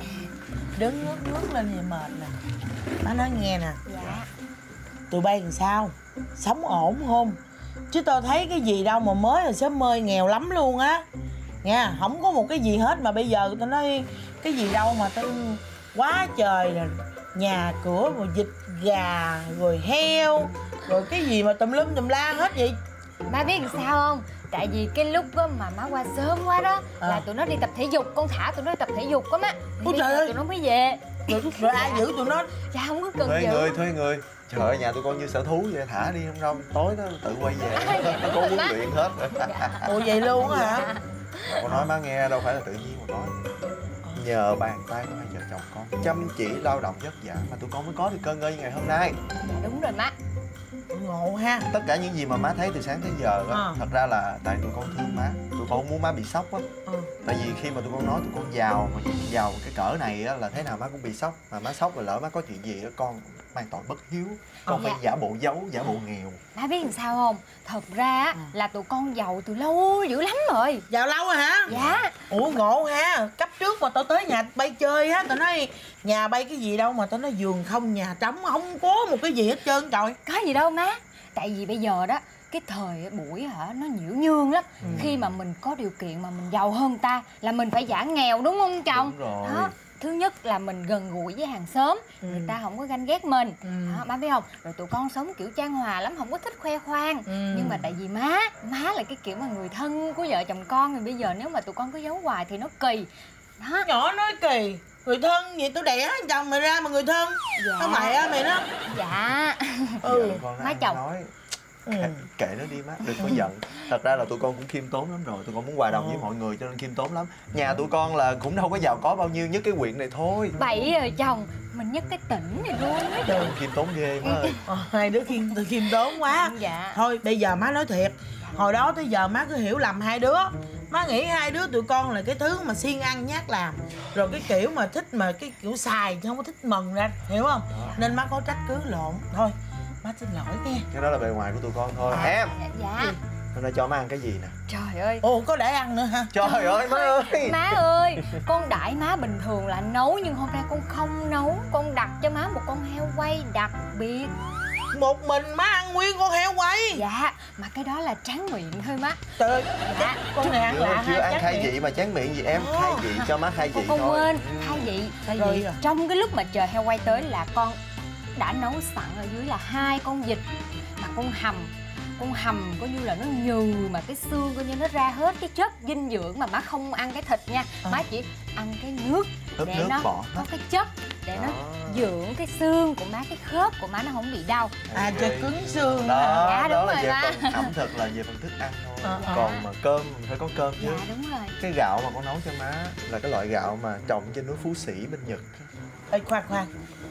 Đứng ngước ngước lên vậy mệt nè. Má nói nghe nè. Dạ. Tụi bay làm sao? Sống ổn không? Chứ tao thấy cái gì đâu mà mới là sớm mơi nghèo lắm luôn á. Nha, không có một cái gì hết mà bây giờ tao nói cái gì đâu mà tao quá trời nè. Nhà cửa rồi vịt gà rồi heo rồi cái gì mà tùm lum tùm la hết vậy. Má biết làm sao không? Tại vì cái lúc á mà má qua sớm quá đó À. là tụi nó đi tập thể dục, con thả tụi nó đi tập thể dục á má. Thì Ôi bây trời giờ ơi. tụi nó mới về. Rồi, rồi ai giữ tụi nó? Dạ không có cần Thuê giữ. người, thuê người. Trời ơi, nhà tụi con như sở thú vậy. Thả đi không đâu. Tối nó tự quay về. Nó có huấn luyện hết rồi. Ủa vậy luôn á hả? Con nói má nghe đâu phải là tự nhiên mà nói. Nhờ bàn tay của hai vợ chồng con chăm chỉ lao động vất vả mà tụi con mới có được cơ ngơi như ngày hôm nay. Dạ đúng rồi má. Ngộ ha. Tất cả những gì mà má thấy từ sáng tới giờ á, À. thật ra là tại tụi con thương má. Tụi con không muốn má bị sốc á. Ừ. Tại vì khi mà tụi con nói tụi con giàu mà giàu cái cỡ này á là thế nào má cũng bị sốc. Mà má sốc rồi lỡ má có chuyện gì á con mang tội bất hiếu. Con Dạ. phải giả bộ giấu, giả bộ nghèo. Má biết làm sao không? Thật ra á, là tụi con giàu từ lâu dữ lắm rồi. Vào lâu rồi hả? Dạ. Ủa ngộ ha. Cấp trước mà tao tới nhà bay chơi á, tao nói nhà bay cái gì đâu mà tao nói giường không, nhà trống, không có một cái gì hết trơn trời. Có gì đâu má. Tại vì bây giờ đó cái thời buổi hả nó nhiễu nhương lắm. Ừ. Khi mà mình có điều kiện mà mình giàu hơn ta là mình phải giả nghèo đúng không chồng? Đúng rồi. Đó. Thứ nhất là mình gần gũi với hàng xóm, Ừ. người ta không có ganh ghét mình. Ừ. Đó, má biết không? Rồi tụi con sống kiểu chan hòa lắm, không có thích khoe khoang. Ừ. Nhưng mà tại vì má, má là cái kiểu mà người thân của vợ chồng con, thì bây giờ nếu mà tụi con cứ giấu hoài thì nó kỳ. Đó. Nhỏ nói kỳ. Người thân vậy tôi đẻ chồng mày ra mà người thân. Dạ. Nó mày á mày đó. Dạ. Ừ. Giờ con má ăn chồng. nói Ừ. kệ nó đi má, đừng có giận. Thật ra là tụi con cũng khiêm tốn lắm rồi. Tụi con muốn hòa đồng Ừ. với mọi người cho nên khiêm tốn lắm. Nhà tụi con là cũng đâu có giàu có bao nhiêu, nhất cái huyện này thôi. Bậy rồi chồng, mình nhất cái tỉnh này luôn á. Trời, khiêm tốn ghê má ơi. Ờ, hai đứa khiêm khiêm tốn quá. Dạ. Thôi bây giờ má nói thiệt. Hồi đó tới giờ má cứ hiểu lầm hai đứa. Má nghĩ hai đứa tụi con là cái thứ mà siêng ăn nhát làm. Rồi cái kiểu mà thích mà cái kiểu xài chứ không có thích mần ra. Hiểu không? Nên má có trách cứ lộn. Thôi má xin lỗi nghe. Cái đó là bề ngoài của tụi con thôi. À. Em, Dạ. hôm nay cho má ăn cái gì nè? Trời ơi. Ồ có để ăn nữa hả? Trời ơi má ơi. Má ơi, con đãi má bình thường là nấu, nhưng hôm nay con không nấu. Con đặt cho má một con heo quay đặc biệt. Một mình má ăn nguyên con heo quay. Dạ, mà cái đó là tráng miệng thôi má. Trời ơi, Dạ. con này ăn Chưa, lạ chưa ha, ăn chắc khai vậy. vị mà chán miệng gì em. Khai vị cho má khai vị Con, con thôi. quên, Ừ. khai vị. Tại Rồi vì à. trong cái lúc mà chờ heo quay tới là con đã nấu sẵn ở dưới là hai con vịt. Mà con hầm con hầm coi như là nó nhừ mà cái xương coi như nó ra hết cái chất dinh dưỡng, mà má không ăn cái thịt nha. À. Má chỉ ăn cái nước Húp để nước nó bỏ có cái chất để nó dưỡng cái xương của má, cái khớp của má nó không bị đau. À, cho cứng xương đó. Dạ, Đó đúng là rồi về má. phần ẩm thực, là về phần thức ăn thôi. Ờ, ờ. Còn mà cơm phải có cơm chứ. Dạ đúng rồi. Cái gạo mà con nấu cho má là cái loại gạo mà trồng trên núi Phú Sĩ bên Nhật. Ê, khoan khoan,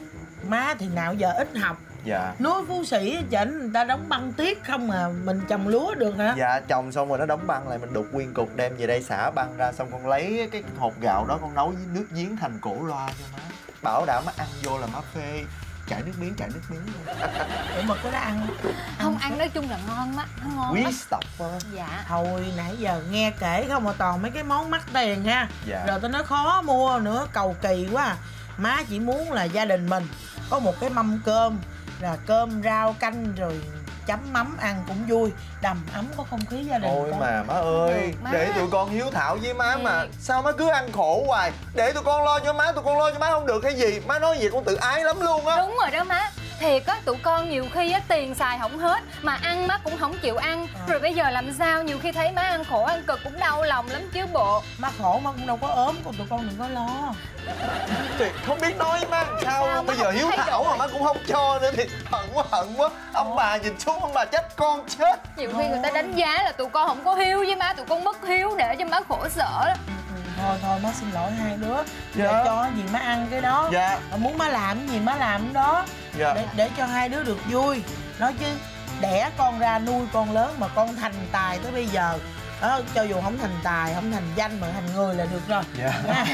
má thì nào giờ ít học. Dạ. Núi Phú Sĩ chỉnh người ta đóng băng tuyết không mà mình trồng lúa được hả? Dạ, trồng xong rồi nó đóng băng lại, mình đục nguyên cục đem về đây xả băng ra, xong con lấy cái hột gạo đó con nấu với nước giếng thành cổ loa cho má. Bảo đảm má ăn vô là má phê chảy nước miếng, chảy nước miếng luôn. Ủa mà cái đó ăn Không, ăn nói chung là ngon má, nó ngon Quý lắm. tộc á. Dạ. Thôi nãy giờ nghe kể không mà toàn mấy cái món mắc tiền ha. Dạ. Rồi tao nói khó mua nữa, cầu kỳ quá à. Má chỉ muốn là gia đình mình có một cái mâm cơm, là cơm rau canh rồi chấm mắm ăn cũng vui, đầm ấm có không khí gia đình. Thôi con. mà má ơi, Được, má. để tụi con hiếu thảo với má mà sao má cứ ăn khổ hoài. Để tụi con lo cho má, tụi con lo cho má không được hay gì. Má nói gì con tự ái lắm luôn á. Đúng rồi đó má. Thiệt á, tụi con nhiều khi á tiền xài không hết mà ăn má cũng không chịu ăn. À. Rồi bây giờ làm sao, nhiều khi thấy má ăn khổ ăn cực cũng đau lòng lắm chứ bộ. Má khổ má cũng đâu có ốm, còn tụi con đừng có lo. Thì không biết nói má làm sao, Sao luôn. Bây má giờ không hiếu thay thảo đổi? mà má cũng không cho nữa thì hận quá hận quá. Ông bà nhìn xuống ông bà trách con chết. Nhiều khi người ta đánh giá là tụi con không có hiếu với má, tụi con mất hiếu để cho má khổ sở đó. Thôi thôi má xin lỗi hai đứa. Dạ. Để cho gì má ăn cái đó. Dạ. Mà muốn má làm cái gì má làm cái đó. Dạ. Để, để cho hai đứa được vui. Nói chứ đẻ con ra nuôi con lớn mà con thành tài tới bây giờ đó, cho dù không thành tài, không thành danh mà thành người là được rồi. Dạ.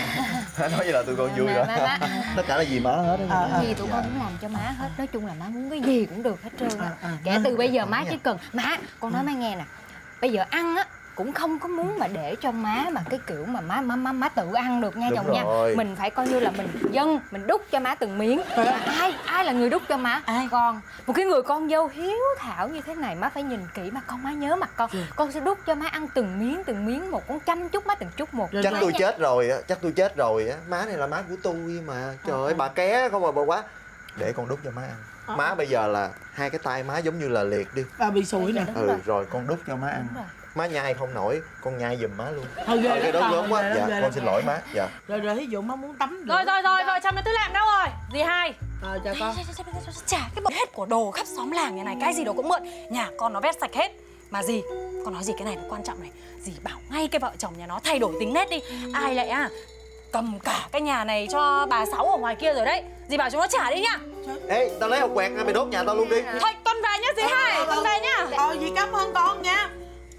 Nói vậy là tụi con vui Mà- rồi. mà- má- Tất cả là vì má hết á. Ờ, ờ. Gì tụi con cũng làm cho má hết. Nói chung là má muốn cái gì cũng được hết trơn á. À, à, Kể má- từ bây giờ má Dạ. chỉ cần má, con nói má nghe nè. Bây giờ ăn á cũng không có muốn mà để cho má mà cái kiểu mà má má má, má tự ăn được nha Đúng chồng nha. rồi. Mình phải coi như là mình dâng, mình đút cho má từng miếng. Mà ai ai là người đút cho má? Ai? Con. Một cái người con dâu hiếu thảo như thế này má phải nhìn kỹ mà con má nhớ mặt con. Con sẽ đút cho má ăn từng miếng từng miếng một, con chăm chút má từng chút một. Chắc Má tôi nha. chết rồi á, chắc tôi chết rồi á. Má này là má của tôi mà. Trời ơi, bà ké không mà bà quá. Để con đút cho má ăn. Má bây giờ là hai cái tay má giống như là liệt đi. Bà bị sụi nè. Đúng Ừ, rồi. rồi con đút cho má ăn. Đúng rồi. Má nhai không nổi, con nhai giùm má luôn. Thôi ghê Ờ, cái lắm đó bà, gớm quá. ghê lắm, Dạ, ghê con lắm. xin lỗi má. Dạ. Rồi rồi ví dụ má muốn tắm rửa. Rồi rồi rồi, vợ chồng nhà tôi làm đâu rồi? Dì hai. Ờ chào con. Chả cái bật hết của đồ khắp xóm làng nhà này, cái gì đồ cũng mượn. Nhà con nó vét sạch hết. Mà dì, con nói gì cái này là quan trọng này. Dì bảo ngay cái vợ chồng nhà nó thay đổi tính nét đi. Ai lại à cầm cả cái nhà này cho bà Sáu ở ngoài kia rồi đấy. Dì bảo chúng nó trả đi nhá. Ê, tao lấy hộp quẹt ra mày đốt nhà tao luôn đi. Thôi con về nhá dì hai, con về nhá. Ờ dì cảm ơn con nha.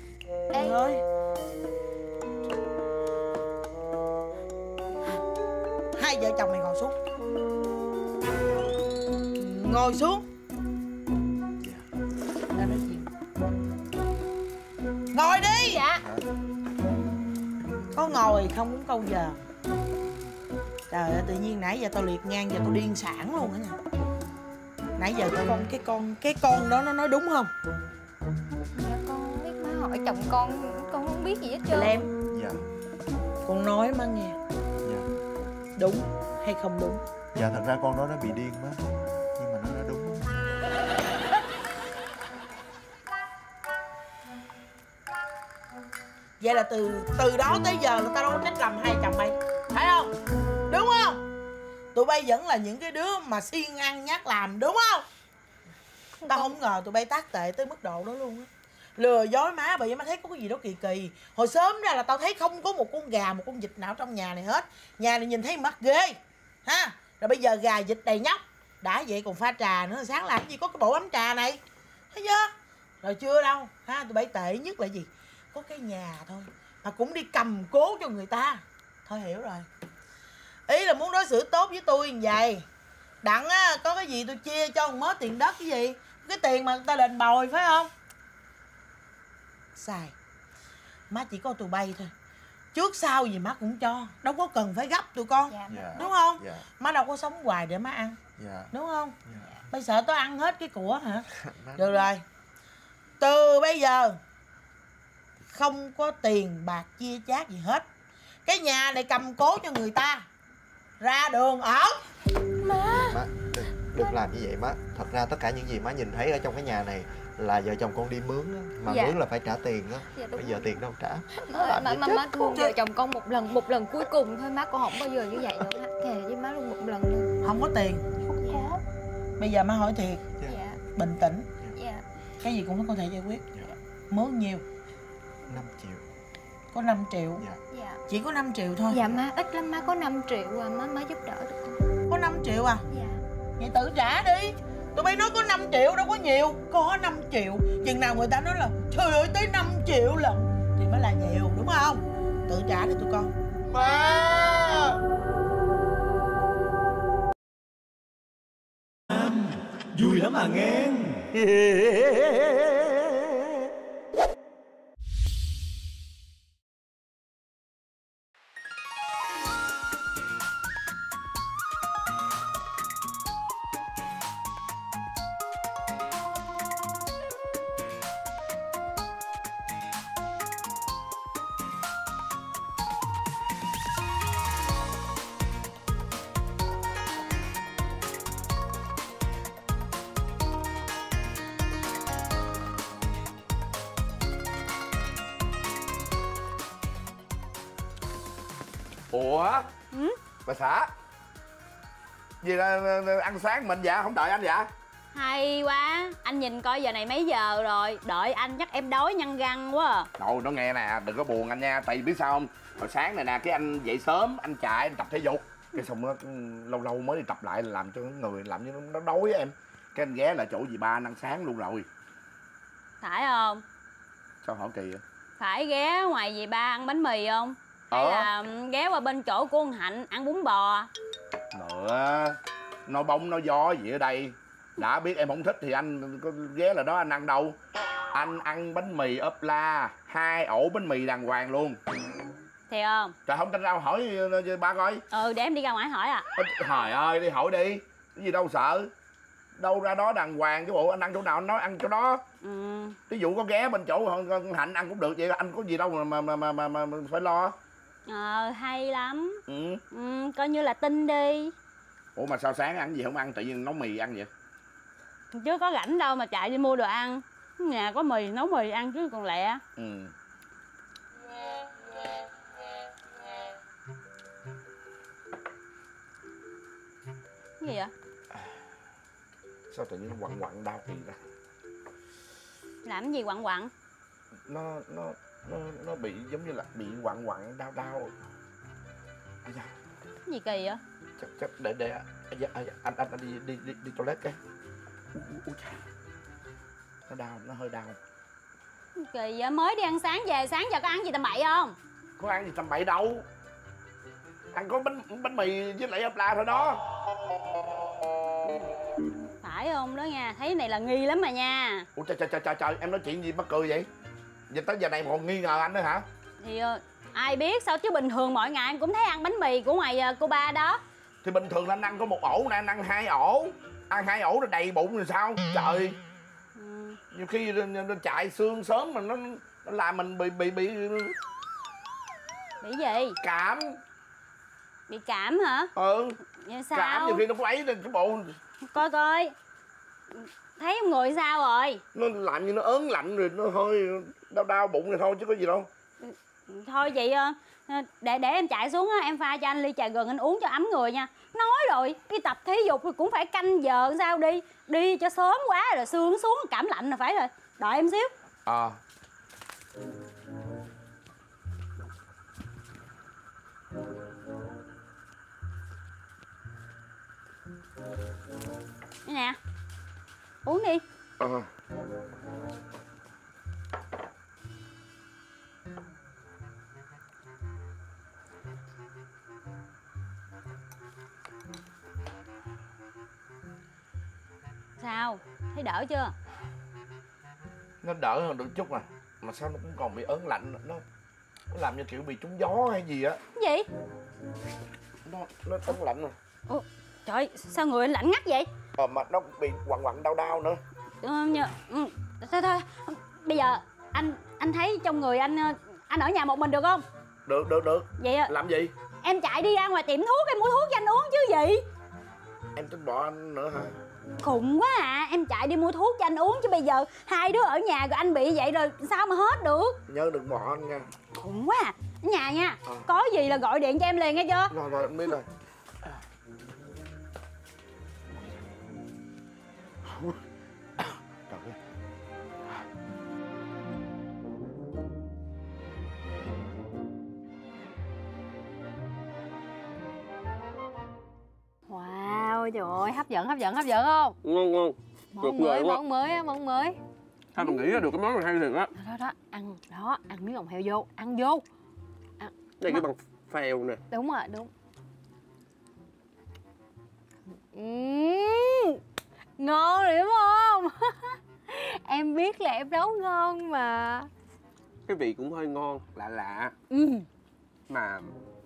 Trời ơi. Hai vợ chồng mày ngồi xuống. Ngồi xuống. Ra nói chuyện. Ngồi đi. Dạ. Có ngồi không cũng câu giờ. Trời ơi, tự nhiên nãy giờ tao liệt ngang, giờ tao điên sản luôn á nha. Nãy giờ cái con cái con cái con đó nó nói đúng không? Dạ con biết má hỏi chồng con, con không biết gì hết trơn. Lem, Dạ. con nói má nghe. Dạ. Đúng hay không đúng? Dạ, thật ra con đó nó bị điên má. Nhưng mà nó nói đúng. Vậy là từ từ đó tới giờ là tao đâu có trách lầm hai chồng mày, phải không? Đúng không? Tụi bay vẫn là những cái đứa mà siêng ăn nhát làm, đúng không? Tao không ngờ tụi bay tác tệ tới mức độ đó luôn á. Lừa dối má, bởi vì má thấy có cái gì đó kỳ kỳ. Hồi sớm ra là tao thấy không có một con gà, một con vịt nào trong nhà này hết. Nhà này nhìn thấy mắt ghê ha. Rồi bây giờ gà vịt đầy nhóc. Đã vậy còn pha trà nữa, sáng làm cái gì có cái bộ ấm trà này. Thấy chưa? Rồi chưa đâu ha. Tụi bay tệ nhất là gì? Có cái nhà thôi mà cũng đi cầm cố cho người ta. Thôi hiểu rồi. Ý là muốn đối xử tốt với tôi như vậy. Đặng á, có cái gì tôi chia cho một mớ tiền đất cái gì. Cái tiền mà người ta đền bồi phải không? Sai. Má chỉ có tụi bay thôi. Trước sau gì má cũng cho. Đâu có cần phải gấp tụi con. Dạ. Dạ. Đúng không? Dạ. Má đâu có sống hoài để má ăn. Dạ. Đúng không? Dạ. Bây sợ tao ăn hết cái của hả? Má- Được rồi. Từ bây giờ không có tiền bạc chia chác gì hết. Cái nhà này cầm cố cho người ta. Ra đường ở. Má, đừng, đừng làm như vậy má. Thật ra tất cả những gì má nhìn thấy ở trong cái nhà này là vợ chồng con đi mướn á. Mà Dạ. mướn là phải trả tiền á. Dạ, đúng Bây giờ tiền đâu trả. Má, má, má, má thương vợ chồng con một lần, một lần cuối cùng thôi má, con không bao giờ như vậy nữa. Thề với má luôn một lần nữa. Không có tiền Bây giờ má hỏi thiệt. Dạ. Bình tĩnh. Dạ. Cái gì cũng có thể giải quyết. Dạ. Mướn nhiêu? năm triệu. Có năm triệu? Dạ. Dạ. Chỉ có năm triệu thôi? Dạ má, ít lắm má, có năm triệu à, má má giúp đỡ được không? Có năm triệu à? Dạ. Vậy tự trả đi. Tụi bay nói có năm triệu đâu có nhiều. Có năm triệu. Chừng nào người ta nói là trời ơi tới năm triệu lần thì mới là nhiều, đúng không? Tự trả đi tụi con. Má. Vui lắm à nghe. Ủa? Ừ? Bà xã gì là ăn sáng mình dạ không đợi anh dạ? Hay quá. Anh nhìn coi giờ này mấy giờ rồi. Đợi anh chắc em đói nhăn răng quá à. Đâu nó nghe nè, đừng có buồn anh nha. Tại vì biết sao không, hồi sáng này nè cái anh dậy sớm, anh chạy, anh tập thể dục, cái xong nó lâu lâu mới đi tập lại làm cho người làm như nó đói á em. Cái anh ghé lại chỗ dì ba ăn sáng luôn rồi. Phải không? Sao hỏi kỳ vậy? Phải ghé ngoài dì ba ăn bánh mì không? Hay Ờ. là ghé qua bên chỗ của con Hạnh ăn bún bò? Nữa, nói bóng nói gió gì ở đây. Đã biết em không thích thì anh có ghé lại đó anh ăn đâu. Anh ăn bánh mì ốp la, hai ổ bánh mì đàng hoàng luôn. Thiệt không? Trời không tin đâu, hỏi ba coi. Ừ, để em đi ra ngoài hỏi à. Trời ơi, đi hỏi đi. Cái gì đâu sợ. Đâu ra đó đàng hoàng chứ bộ anh ăn chỗ nào anh nói ăn chỗ đó. Ừ. Ví dụ có ghé bên chỗ con Hạnh ăn cũng được vậy, anh có gì đâu mà mà mà mà, mà, mà phải lo. Ờ, hay lắm. Ừ. Ừ, coi như là tin đi. Ủa mà sao sáng ăn gì không ăn, tự nhiên nấu mì ăn vậy? Chứ có rảnh đâu mà chạy đi mua đồ ăn. Nhà có mì, nấu mì ăn chứ còn lẹ. Ừ. Cái gì vậy? Sao tự nhiên quặn quặn đau kỳ ra? Làm gì quặn quặn? Nó nó nó nó bị giống như là bị quặn quặn đau đau. Ây da, Cái gì kỳ vậy? chắc chắc để để ây da, ây da, anh anh anh đi đi đi, đi toilet cái. Ui, ui, ui, chà. Nó đau, nó hơi đau. Kỳ vậy? Mới đi ăn sáng về, sáng giờ có ăn gì tầm bậy không? Có ăn gì tầm bậy đâu. Ăn có bánh bánh mì với lại ốp la thôi đó. Phải không đó nha, thấy này là nghi lắm mà nha. Ủa trời trời trời trời trời, em nói chuyện gì mắc cười vậy? Giờ tới giờ này mà còn nghi ngờ anh nữa hả? Thì uh, ai biết sao chứ bình thường mỗi ngày em cũng thấy ăn bánh mì của ngoài uh, cô ba đó. Thì bình thường là anh ăn có một ổ nè, anh ăn hai ổ. Ăn hai ổ nó đầy bụng rồi sao? Trời. Ừ. Nhiều khi nó, nó chạy xương sớm mà nó, nó làm mình bị bị bị Bị gì? cảm. Bị cảm hả? Ừ. Vậy sao? Cảm nhiều khi nó quấy lên cái bộ. Coi coi. Thấy ông người sao rồi? Nó làm như nó ớn lạnh rồi nó hơi đau đau bụng này thôi chứ có gì đâu. Thôi vậy uh, để để em chạy xuống á, em pha cho anh ly trà gừng anh uống cho ấm người nha. Nói rồi, đi tập thể dục thì cũng phải canh giờ sao đi. Đi cho sớm quá rồi xương xuống cảm lạnh là phải rồi. Đợi em xíu. Ờ. À. Đây nè. Uống đi. Ờ. Sao? Thấy đỡ chưa? Nó đỡ hơn được chút mà. Mà sao nó cũng còn bị ớn lạnh. Nó, nó làm như kiểu bị trúng gió hay gì á. Cái gì? Nó, nó ớn lạnh rồi. Ủa, trời, sao người anh lạnh ngắt vậy? Ờ mà nó bị quặn quặn đau đau nữa. Ừ, nhờ, ừ, thôi thôi, bây giờ anh anh thấy trong người anh anh ở nhà một mình được không? Được được được. Vậy à, làm gì? em chạy đi ra ngoài tiệm thuốc em mua thuốc cho anh uống chứ gì? Em tính bỏ anh nữa hả? Khùng quá à, em chạy đi mua thuốc cho anh uống chứ bây giờ hai đứa ở nhà rồi anh bị vậy rồi sao mà hết được? Nhớ đừng bỏ anh nha. Khùng quá à, ở nhà nha, À. có gì là gọi điện cho em liền nghe chưa? Rồi rồi em biết rồi. Trời ơi. Wow, trời ơi, hấp dẫn, hấp dẫn, hấp dẫn không? Ngon ngon. Món mới, món mới á, món mới. Sao mà nghĩ ra được cái món này hay thiệt á. Đó, đó, ăn, đó, ăn miếng lòng heo vô, ăn vô. Ăn. Đây cái bằng phèo nè. Đúng rồi, đúng. Uhm, ngon rồi đúng không? Em biết là em nấu ngon mà. Cái vị cũng hơi ngon, lạ lạ. Ừ. Mà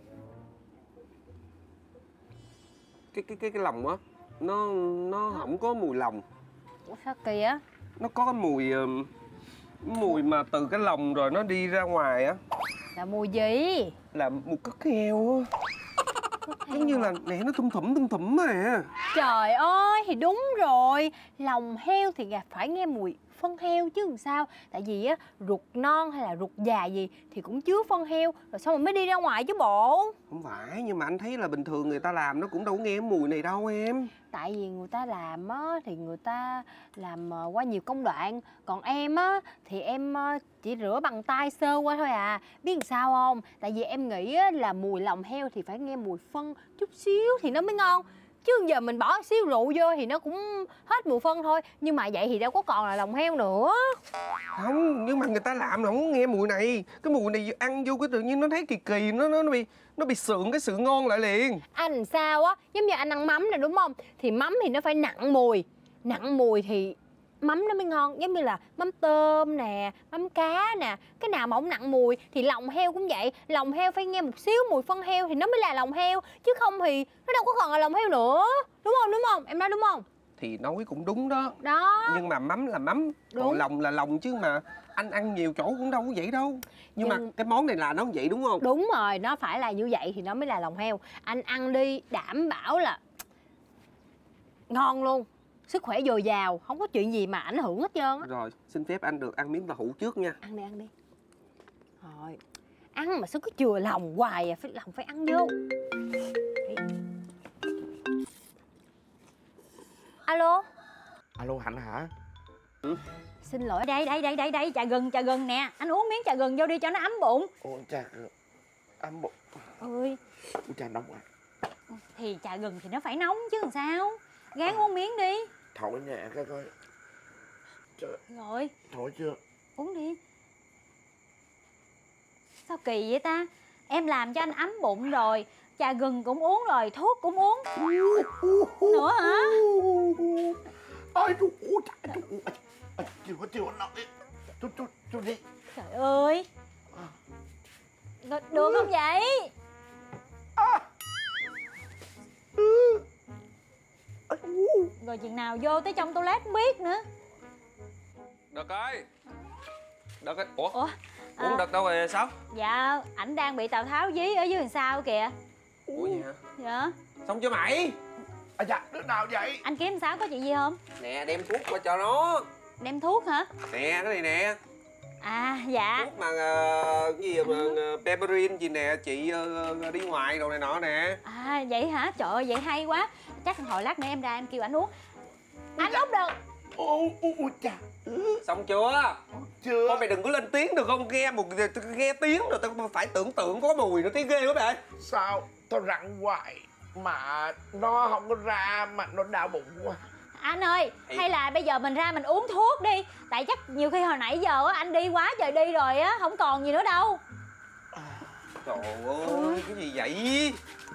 cái cái cái cái lòng á, nó nó không có mùi lòng. Ủa sao kỳ á? Nó có cái mùi ừm, mùi mà từ cái lòng rồi nó đi ra ngoài á. Là mùi gì? Là mùi cất heo á. Giống như là nè, nó thum thủm thum thủm mà. Trời ơi, thì đúng rồi. Lòng heo thì phải nghe mùi phân heo chứ làm sao. Tại vì á, ruột non hay là ruột già gì thì cũng chứa phân heo. Rồi xong rồi mới đi ra ngoài chứ bộ. Không phải, nhưng mà anh thấy là bình thường người ta làm nó cũng đâu có nghe cái mùi này đâu em. Tại vì người ta làm á, thì người ta làm qua nhiều công đoạn. Còn em á, thì em chỉ rửa bằng tay sơ qua thôi à. Biết làm sao không? Tại vì em nghĩ á, là mùi lòng heo thì phải nghe mùi phân chút xíu thì nó mới ngon. Chứ giờ mình bỏ xíu rượu vô thì nó cũng hết mùi phân thôi. Nhưng mà vậy thì đâu có còn là lòng heo nữa. Không, nhưng mà người ta làm là không có nghe mùi này. Cái mùi này ăn vô cái tự nhiên nó thấy kỳ kỳ, nó nó, nó bị nó bị sượng cái sự ngon lại liền. Anh sao á, giống như anh ăn mắm nè đúng không? Thì mắm thì nó phải nặng mùi. Nặng mùi thì mắm nó mới ngon. Giống như là mắm tôm nè, mắm cá nè. Cái nào mà không nặng mùi thì lòng heo cũng vậy. Lòng heo phải nghe một xíu mùi phân heo thì nó mới là lòng heo. Chứ không thì nó đâu có còn là lòng heo nữa. Đúng không, đúng không? Em nói đúng không? Thì nói cũng đúng đó. Đó. Nhưng mà mắm là mắm, Đúng. còn lòng là lòng chứ mà. Anh ăn nhiều chỗ cũng đâu có vậy đâu. Nhưng, Nhưng mà cái món này là nó vậy đúng không? Đúng rồi, nó phải là như vậy thì nó mới là lòng heo. Anh ăn đi, đảm bảo là ngon luôn. Sức khỏe dồi dào, không có chuyện gì mà ảnh hưởng hết trơn á. Rồi, xin phép anh được ăn miếng tàu hũ trước nha. Ăn đi, ăn đi. Rồi, ăn mà sao cứ chừa lòng hoài à, phải lòng phải ăn vô. Alo. Alo Hạnh hả? Ừ? Xin lỗi, đây, đây, đây, đây, đây, trà gừng, trà gừng nè. Anh uống miếng trà gừng vô đi cho nó ấm bụng. Ôi trà ấm bụng. Ơi. Ôi trà nóng à. Thì trà gừng thì nó phải nóng chứ làm sao. Gán uống miếng đi. Thổi nhẹ cái coi. Trời. Rồi. Thổi chưa? Uống đi. Sao kỳ vậy ta? Em làm cho anh ấm bụng rồi. Trà gừng cũng uống rồi, thuốc cũng uống. Nữa hả? Ôi chú, chưa có chưa có nổi. Chút chút chút đi. Trời ơi. Được không vậy? Rồi chừng nào vô tới trong toilet không biết nữa. Đợt ơi. Đợt ơi. Ủa? Ủa? Uống À, đợt đâu rồi sao? dạ, ảnh đang bị Tào Tháo dí ở dưới đằng sau kìa. Ủa gì hả? Dạ. Xong chưa mày? À dạ, đứa nào vậy? Anh kiếm sao có chuyện gì không? Nè, đem thuốc qua cho nó. Đem thuốc hả? Nè, cái này nè. À, dạ. Thuốc mà uh, cái gì mà uh, Peperin gì nè, chị uh, đi ngoài đồ này nọ nè. À, vậy hả? Trời ơi, vậy hay quá. Chắc hồi lát nữa em ra em kêu ảnh uống. Anh uống được. Ôi, ôi, chà. Xong chưa? Chưa. Thôi mày đừng có lên tiếng được không? Nghe một nghe tiếng rồi tao phải tưởng tượng có mùi nó tiếng ghê quá mày. Sao? Tao rặn hoài mà nó không có ra mà nó đau bụng quá. Anh ơi, hay là bây giờ mình ra mình uống thuốc đi. Tại chắc nhiều khi hồi nãy giờ á anh đi quá trời đi rồi á, không còn gì nữa đâu. Trời ơi, cái gì vậy?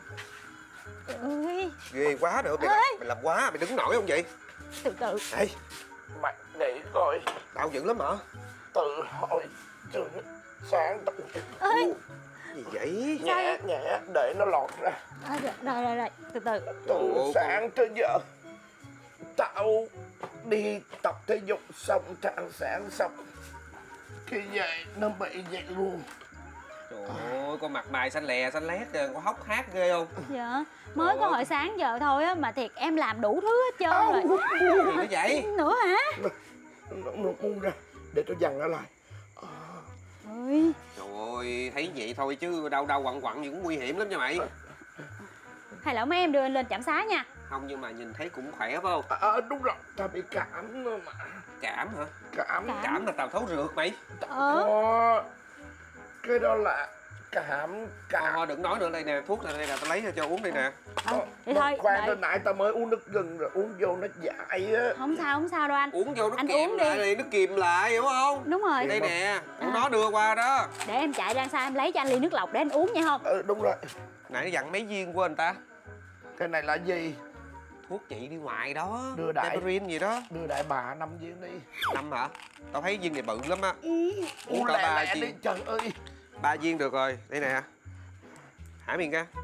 Ơi. Ghê quá nữa, mày, làm, mày làm quá, mày đứng nổi không vậy? Từ từ. Ê, Mày để coi. đau dữ lắm hả? Từ hồi trưa sáng tận. Ơi. Gì vậy? Nhẹ nhẹ để nó lọt ra. À, rồi, rồi, rồi, rồi, từ từ. Từ sáng tới giờ tao đi tập thể dục xong trang sáng xong khi về nó bị vậy luôn. Trời ơi, con mặt mày xanh lè xanh lét kìa, có hốc hác ghê không? Dạ, mới Trời có hồi sáng giờ thôi á mà thiệt em làm đủ thứ hết trơn rồi. Gì nữa vậy? Nữa hả? Nó, nó buông ra để tôi dằn nó lại. À. Ơi. Trời ơi, thấy vậy thôi chứ đau đau quặn quặn gì cũng nguy hiểm lắm nha mày. Hay là mấy em đưa anh lên trạm xá nha. Không, nhưng mà nhìn thấy cũng khỏe phải không? À, à, đúng rồi, tao bị cảm nữa mà. Cảm hả? Cảm. Cảm, cảm là tào thấu rượt mày. Ờ. Có. Cái đó là cảm cảm. Thôi đừng nói nữa, đây nè, thuốc này đây nè, tao lấy ra cho uống đây nè. À, thì thôi khoan, đợi. hồi nãy tao mới uống nước gừng rồi uống vô nó dại á. Không sao không sao đâu anh. Uống vô nó anh kìm uống lại đi. thì nó kìm lại, hiểu không? Đúng rồi. Đây nè, À. nó đưa qua đó. Để em chạy ra xa em lấy cho anh ly nước lọc để anh uống nha không? Ừ đúng rồi. Nãy dặn mấy viên của anh ta? Cái này là gì? Thuốc chị đi ngoài đó. Đưa đại. Heparin gì đó. Đưa đại bà năm viên đi. Năm hả? Tao thấy viên này bự lắm á. Uống cả lẹ ba lẹ đi viên. trời ơi. Ba viên được rồi, đây nè. Hả miệng ra.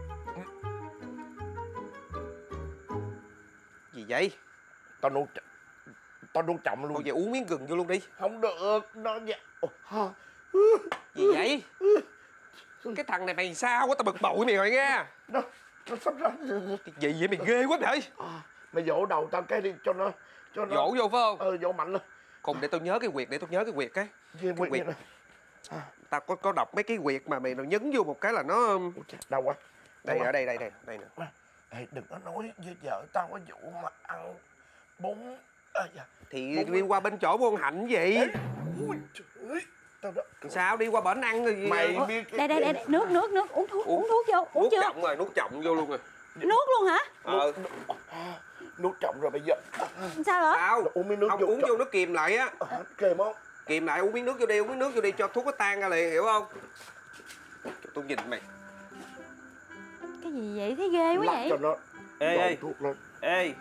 Gì vậy? Tao nuốt Tao nuốt chậm luôn. Thôi vậy uống miếng gừng vô luôn đi. Không được, nó dạ. Gì vậy? Cái thằng này mày sao quá, tao bực bội mày rồi nghe. Nó nó sắp ra. Cái gì vậy, mày ghê quá vậy? À, mày vỗ đầu tao cái đi cho nó cho nó Vỗ vô phải không? Ừ, vỗ mạnh lên. Cùng để tao nhớ cái quyệt, để tao nhớ cái quyệt cái. Cái quyệt quyệt. này. À. Tao có có đọc mấy cái quyệt mà mày nó nhấn vô một cái là nó đau quá. Đây ở đây đây đây đây nè. Ê, đừng có nói với vợ tao cái vụ mà ăn bún à, dạ. Thì bún... đi qua bên chỗ của con Hạnh gì. Ê, ôi trời ơi. Tao đó. Sao đi qua bển ăn rồi gì? Mày Ủa, biết đây, đây đây đây nước nước nước uống thuốc uống thuốc vô uống nuốt chưa? trọng rồi, nuốt trọng vô luôn rồi. Nuốt luôn hả? Ờ. Nuốt trọng rồi bây giờ. Sao hả? Sao? Uống miếng nước không vô, uống trọng. vô nó kìm lại á. À, kìm không? Kìm lại, uống miếng nước vô đi, uống miếng nước vô đi cho thuốc nó tan ra liền, hiểu không? Tôi nhìn mày. Cái gì vậy? Thấy ghê quá Lắc vậy? cho nó. Ê ê. Thuốc lên. Ê.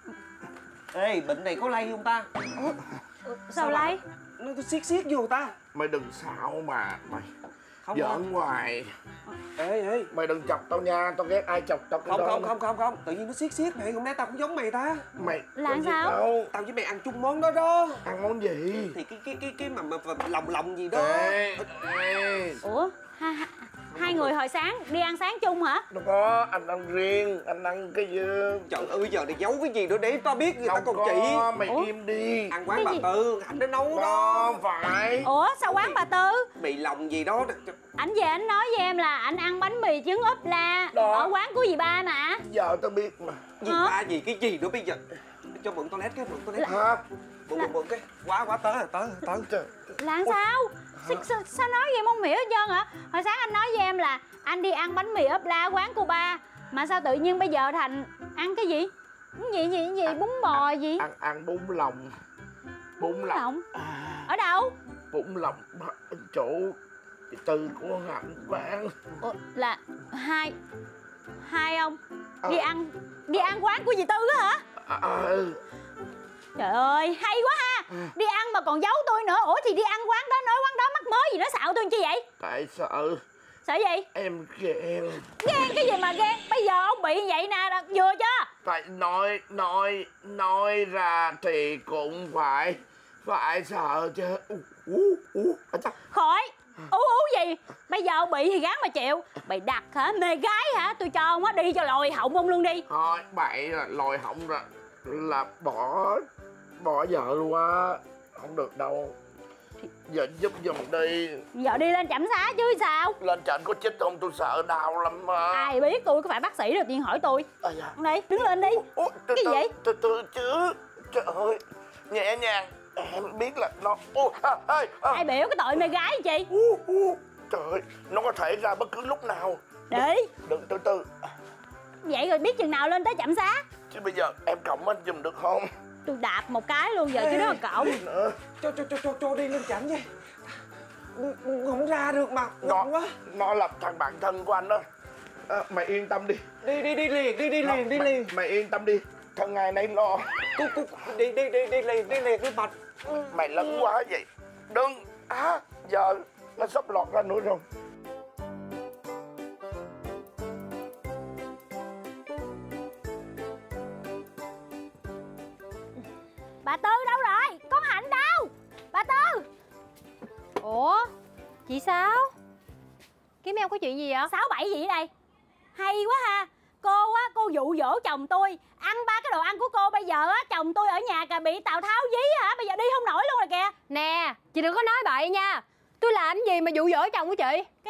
Ê, bệnh này có lây không ta? Ủa, sao lây? Nó xiết xiết vô ta. Mày đừng xạo mà mày. Không Giỡn không. ngoài. Ê ê. Mày đừng chọc tao nha, tao ghét ai chọc tao cái Không đó. không không không không, tự nhiên nó xiết xiết mày, hôm nay tao cũng giống mày ta. Mày là có sao? gì đâu. Tao với mày ăn chung món đó đó. Ăn món gì? Thì cái cái cái cái mà, mà, mà lòng lòng gì đó. Ê, ê. Ủa, hai, hai, hai người hồi sáng đi ăn sáng chung hả? Đâu có, anh ăn riêng, anh ăn cái gì? Trời ơi, bây giờ này giấu cái gì nữa để tao biết người ta còn có, chỉ. mày Ủa? im đi. Ăn quán Cái bà gì? Tư, Hạnh nó nấu đó. Đó, phải. Ủa, sao quán bà Tư? Mì lòng gì đó. Anh về anh nói với em là anh ăn bánh mì trứng ốp la Đó. ở quán của dì ba mà. Giờ tao biết mà. Gì Hả? ba gì cái gì nữa bây giờ. Cho mượn toilet cái, mượn toilet. Hả? Mượn mượn mượn cái. Quá quá tới rồi, tới rồi, tới. Trời. Là làm sao? Sao, sao? sao nói vậy em không hiểu hết trơn hả? Hồi sáng anh nói với em là anh đi ăn bánh mì ốp la quán cô ba. Mà sao tự nhiên bây giờ thành ăn cái gì? Cái gì gì gì bún bò gì? Ăn ăn bún lòng. Bún lòng. Lòng? À, Ở đâu? bún lòng chỗ chị Tư của Hạnh bán. Ủa, là hai hai ông À. đi ăn đi ăn quán của dì Tư á hả? À, à, ừ. Trời ơi hay quá ha. Đi ăn mà còn giấu tôi nữa. Ủa thì đi ăn quán đó nói quán đó mắc mớ gì nó xạo tôi chi vậy? Tại sợ Sợ gì? em ghen. Ghen cái gì mà ghen? Bây giờ ông bị vậy nè, vừa chưa? Tại nói nói nói ra thì cũng phải phải sợ chứ. Ú, ú, ú. À, chắc. Khỏi. Ú ú gì? Bây giờ ông bị thì gán mà chịu. Bị đặt hả? Mê gái hả? Tôi cho ông á đi cho lòi họng ông luôn đi. Thôi bậy là lòi họng rồi là bỏ bỏ vợ luôn á, không được đâu. Giờ giúp giùm đi. Giờ đi lên trạm xá chứ sao? Lên trển có chết không, tôi sợ đau lắm mà. Ai biết, tôi có phải bác sĩ đâu tiên hỏi tôi. À, dạ. Đây, đứng lên đi. Ủa, từ Cái gì từ, vậy? từ từ chứ. Trời ơi, nhẹ nhàng. Em biết là nó. Ô, à, à, à. Ai biểu cái tội mê gái gì? Ú, ú. Trời ơi, nó có thể ra bất cứ lúc nào. Đi. Đừng từ từ. Vậy rồi biết chừng nào lên tới trạm xá? Chứ bây giờ em cộng anh giùm được không? Tôi đạp một cái luôn giờ chứ đó là cậu. Nữa. Cho cho cho cho cho đi lên chảnh vậy. Không ra được mà. Nó, quá. nó là thằng bạn thân của anh đó. À, mày yên tâm đi. Đi đi đi liền, đi đi Nó, liền, đi mày, liền. Mày yên tâm đi. Thằng ngày nay lo. Cú cú đi đi đi đi liền, đi liền đi bạch. Mày lớn quá vậy. Đừng. À, giờ nó sắp lọt ra nữa rồi. Bà Tư đâu rồi? Con Hạnh đâu? Bà Tư. Ủa? Chị sao? Kiếm em có chuyện gì vậy? Sáu bảy gì ở đây? Hay quá ha. Cô á, cô dụ dỗ chồng tôi ăn ba cái đồ ăn của cô. Bây giờ á, chồng tôi ở nhà kìa bị Tào Tháo dí hả? Bây giờ đi không nổi luôn rồi kìa. Nè, chị đừng có nói bậy nha. Tôi làm gì mà dụ dỗ chồng của chị? Cái gì?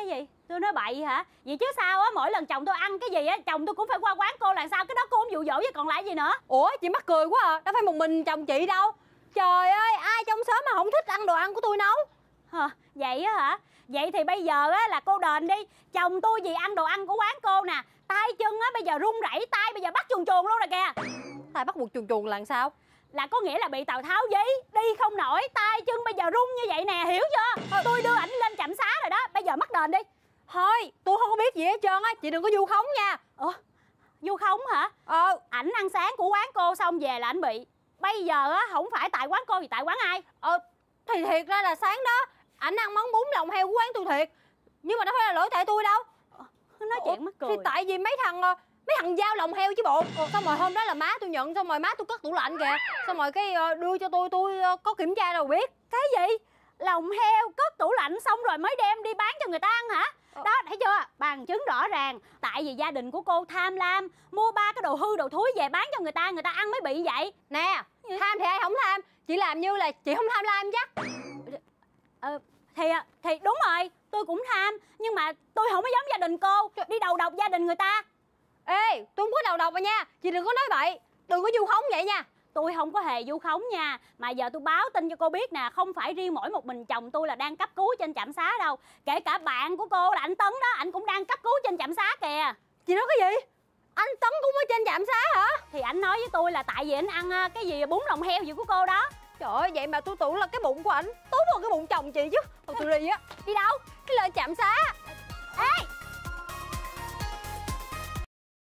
Tôi nói bậy hả? Vậy chứ sao á, mỗi lần chồng tôi ăn cái gì á, chồng tôi cũng phải qua quán cô là sao? Cái đó cô không dụ dỗ với còn lại gì nữa. Ủa chị mắc cười quá à, đâu phải một mình chồng chị đâu. Trời ơi, ai trong xóm mà không thích ăn đồ ăn của tôi nấu. Hả? Vậy á hả? Vậy thì bây giờ á là cô đền đi. Chồng tôi vì ăn đồ ăn của quán cô nè, tay chân á bây giờ run rẩy, tay bây giờ bắt chuồn chuồn luôn rồi kìa. Tay bắt buộc chuồn chuồn là sao? Là có nghĩa là bị Tào Tháo dí, đi không nổi, tay chân bây giờ run như vậy nè, hiểu chưa? Thôi tôi đưa ảnh lên trạm xá rồi đó, bây giờ mắc đền đi. Thôi, tôi không có biết gì hết trơn á, chị đừng có vu khống nha. Ủa, vu khống hả? Ờ. Ảnh ăn sáng của quán cô xong về là ảnh bị. Bây giờ á, không phải tại quán cô thì tại quán ai? Ờ, thì thiệt ra là sáng đó ảnh ăn món bún lòng heo của quán tôi thiệt. Nhưng mà đâu phải là lỗi tại tôi đâu. Nói chuyện mắc cười. Thì tại vì mấy thằng mấy thằng giao lòng heo chứ bộ. Ờ, xong rồi hôm đó là má tôi nhận, xong rồi má tôi cất tủ lạnh kìa. Xong rồi cái đưa cho tôi, tôi có kiểm tra đâu biết. Cái gì? Lòng heo cất tủ lạnh xong rồi mới đem đi bán cho người ta ăn hả? Ờ. Đó, thấy chưa? Bằng chứng rõ ràng. Tại vì gia đình của cô tham lam, mua ba cái đồ hư đồ thúi về bán cho người ta, người ta ăn mới bị vậy. Nè, tham thì ai không tham. Chị làm như là chị không tham lam chắc. Ờ, thì thì đúng rồi, tôi cũng tham. Nhưng mà tôi không có giống gia đình cô, đi đầu độc gia đình người ta. Ê, tôi không có đầu độc rồi nha. Chị đừng có nói bậy, đừng có vu khống vậy nha. Tôi không có hề vu khống nha. Mà giờ tôi báo tin cho cô biết nè, không phải riêng mỗi một mình chồng tôi là đang cấp cứu trên trạm xá đâu. Kể cả bạn của cô là anh Tấn đó, anh cũng đang cấp cứu trên trạm xá kìa. Chị nói cái gì? Anh Tấn cũng ở trên trạm xá hả? Thì anh nói với tôi là tại vì anh ăn cái gì bún lòng heo gì của cô đó. Trời ơi, vậy mà tôi tưởng là cái bụng của ảnh tốt hơn cái bụng chồng chị chứ. Thôi tôi đi á. Đi đâu? Cái lên trạm xá. Ê!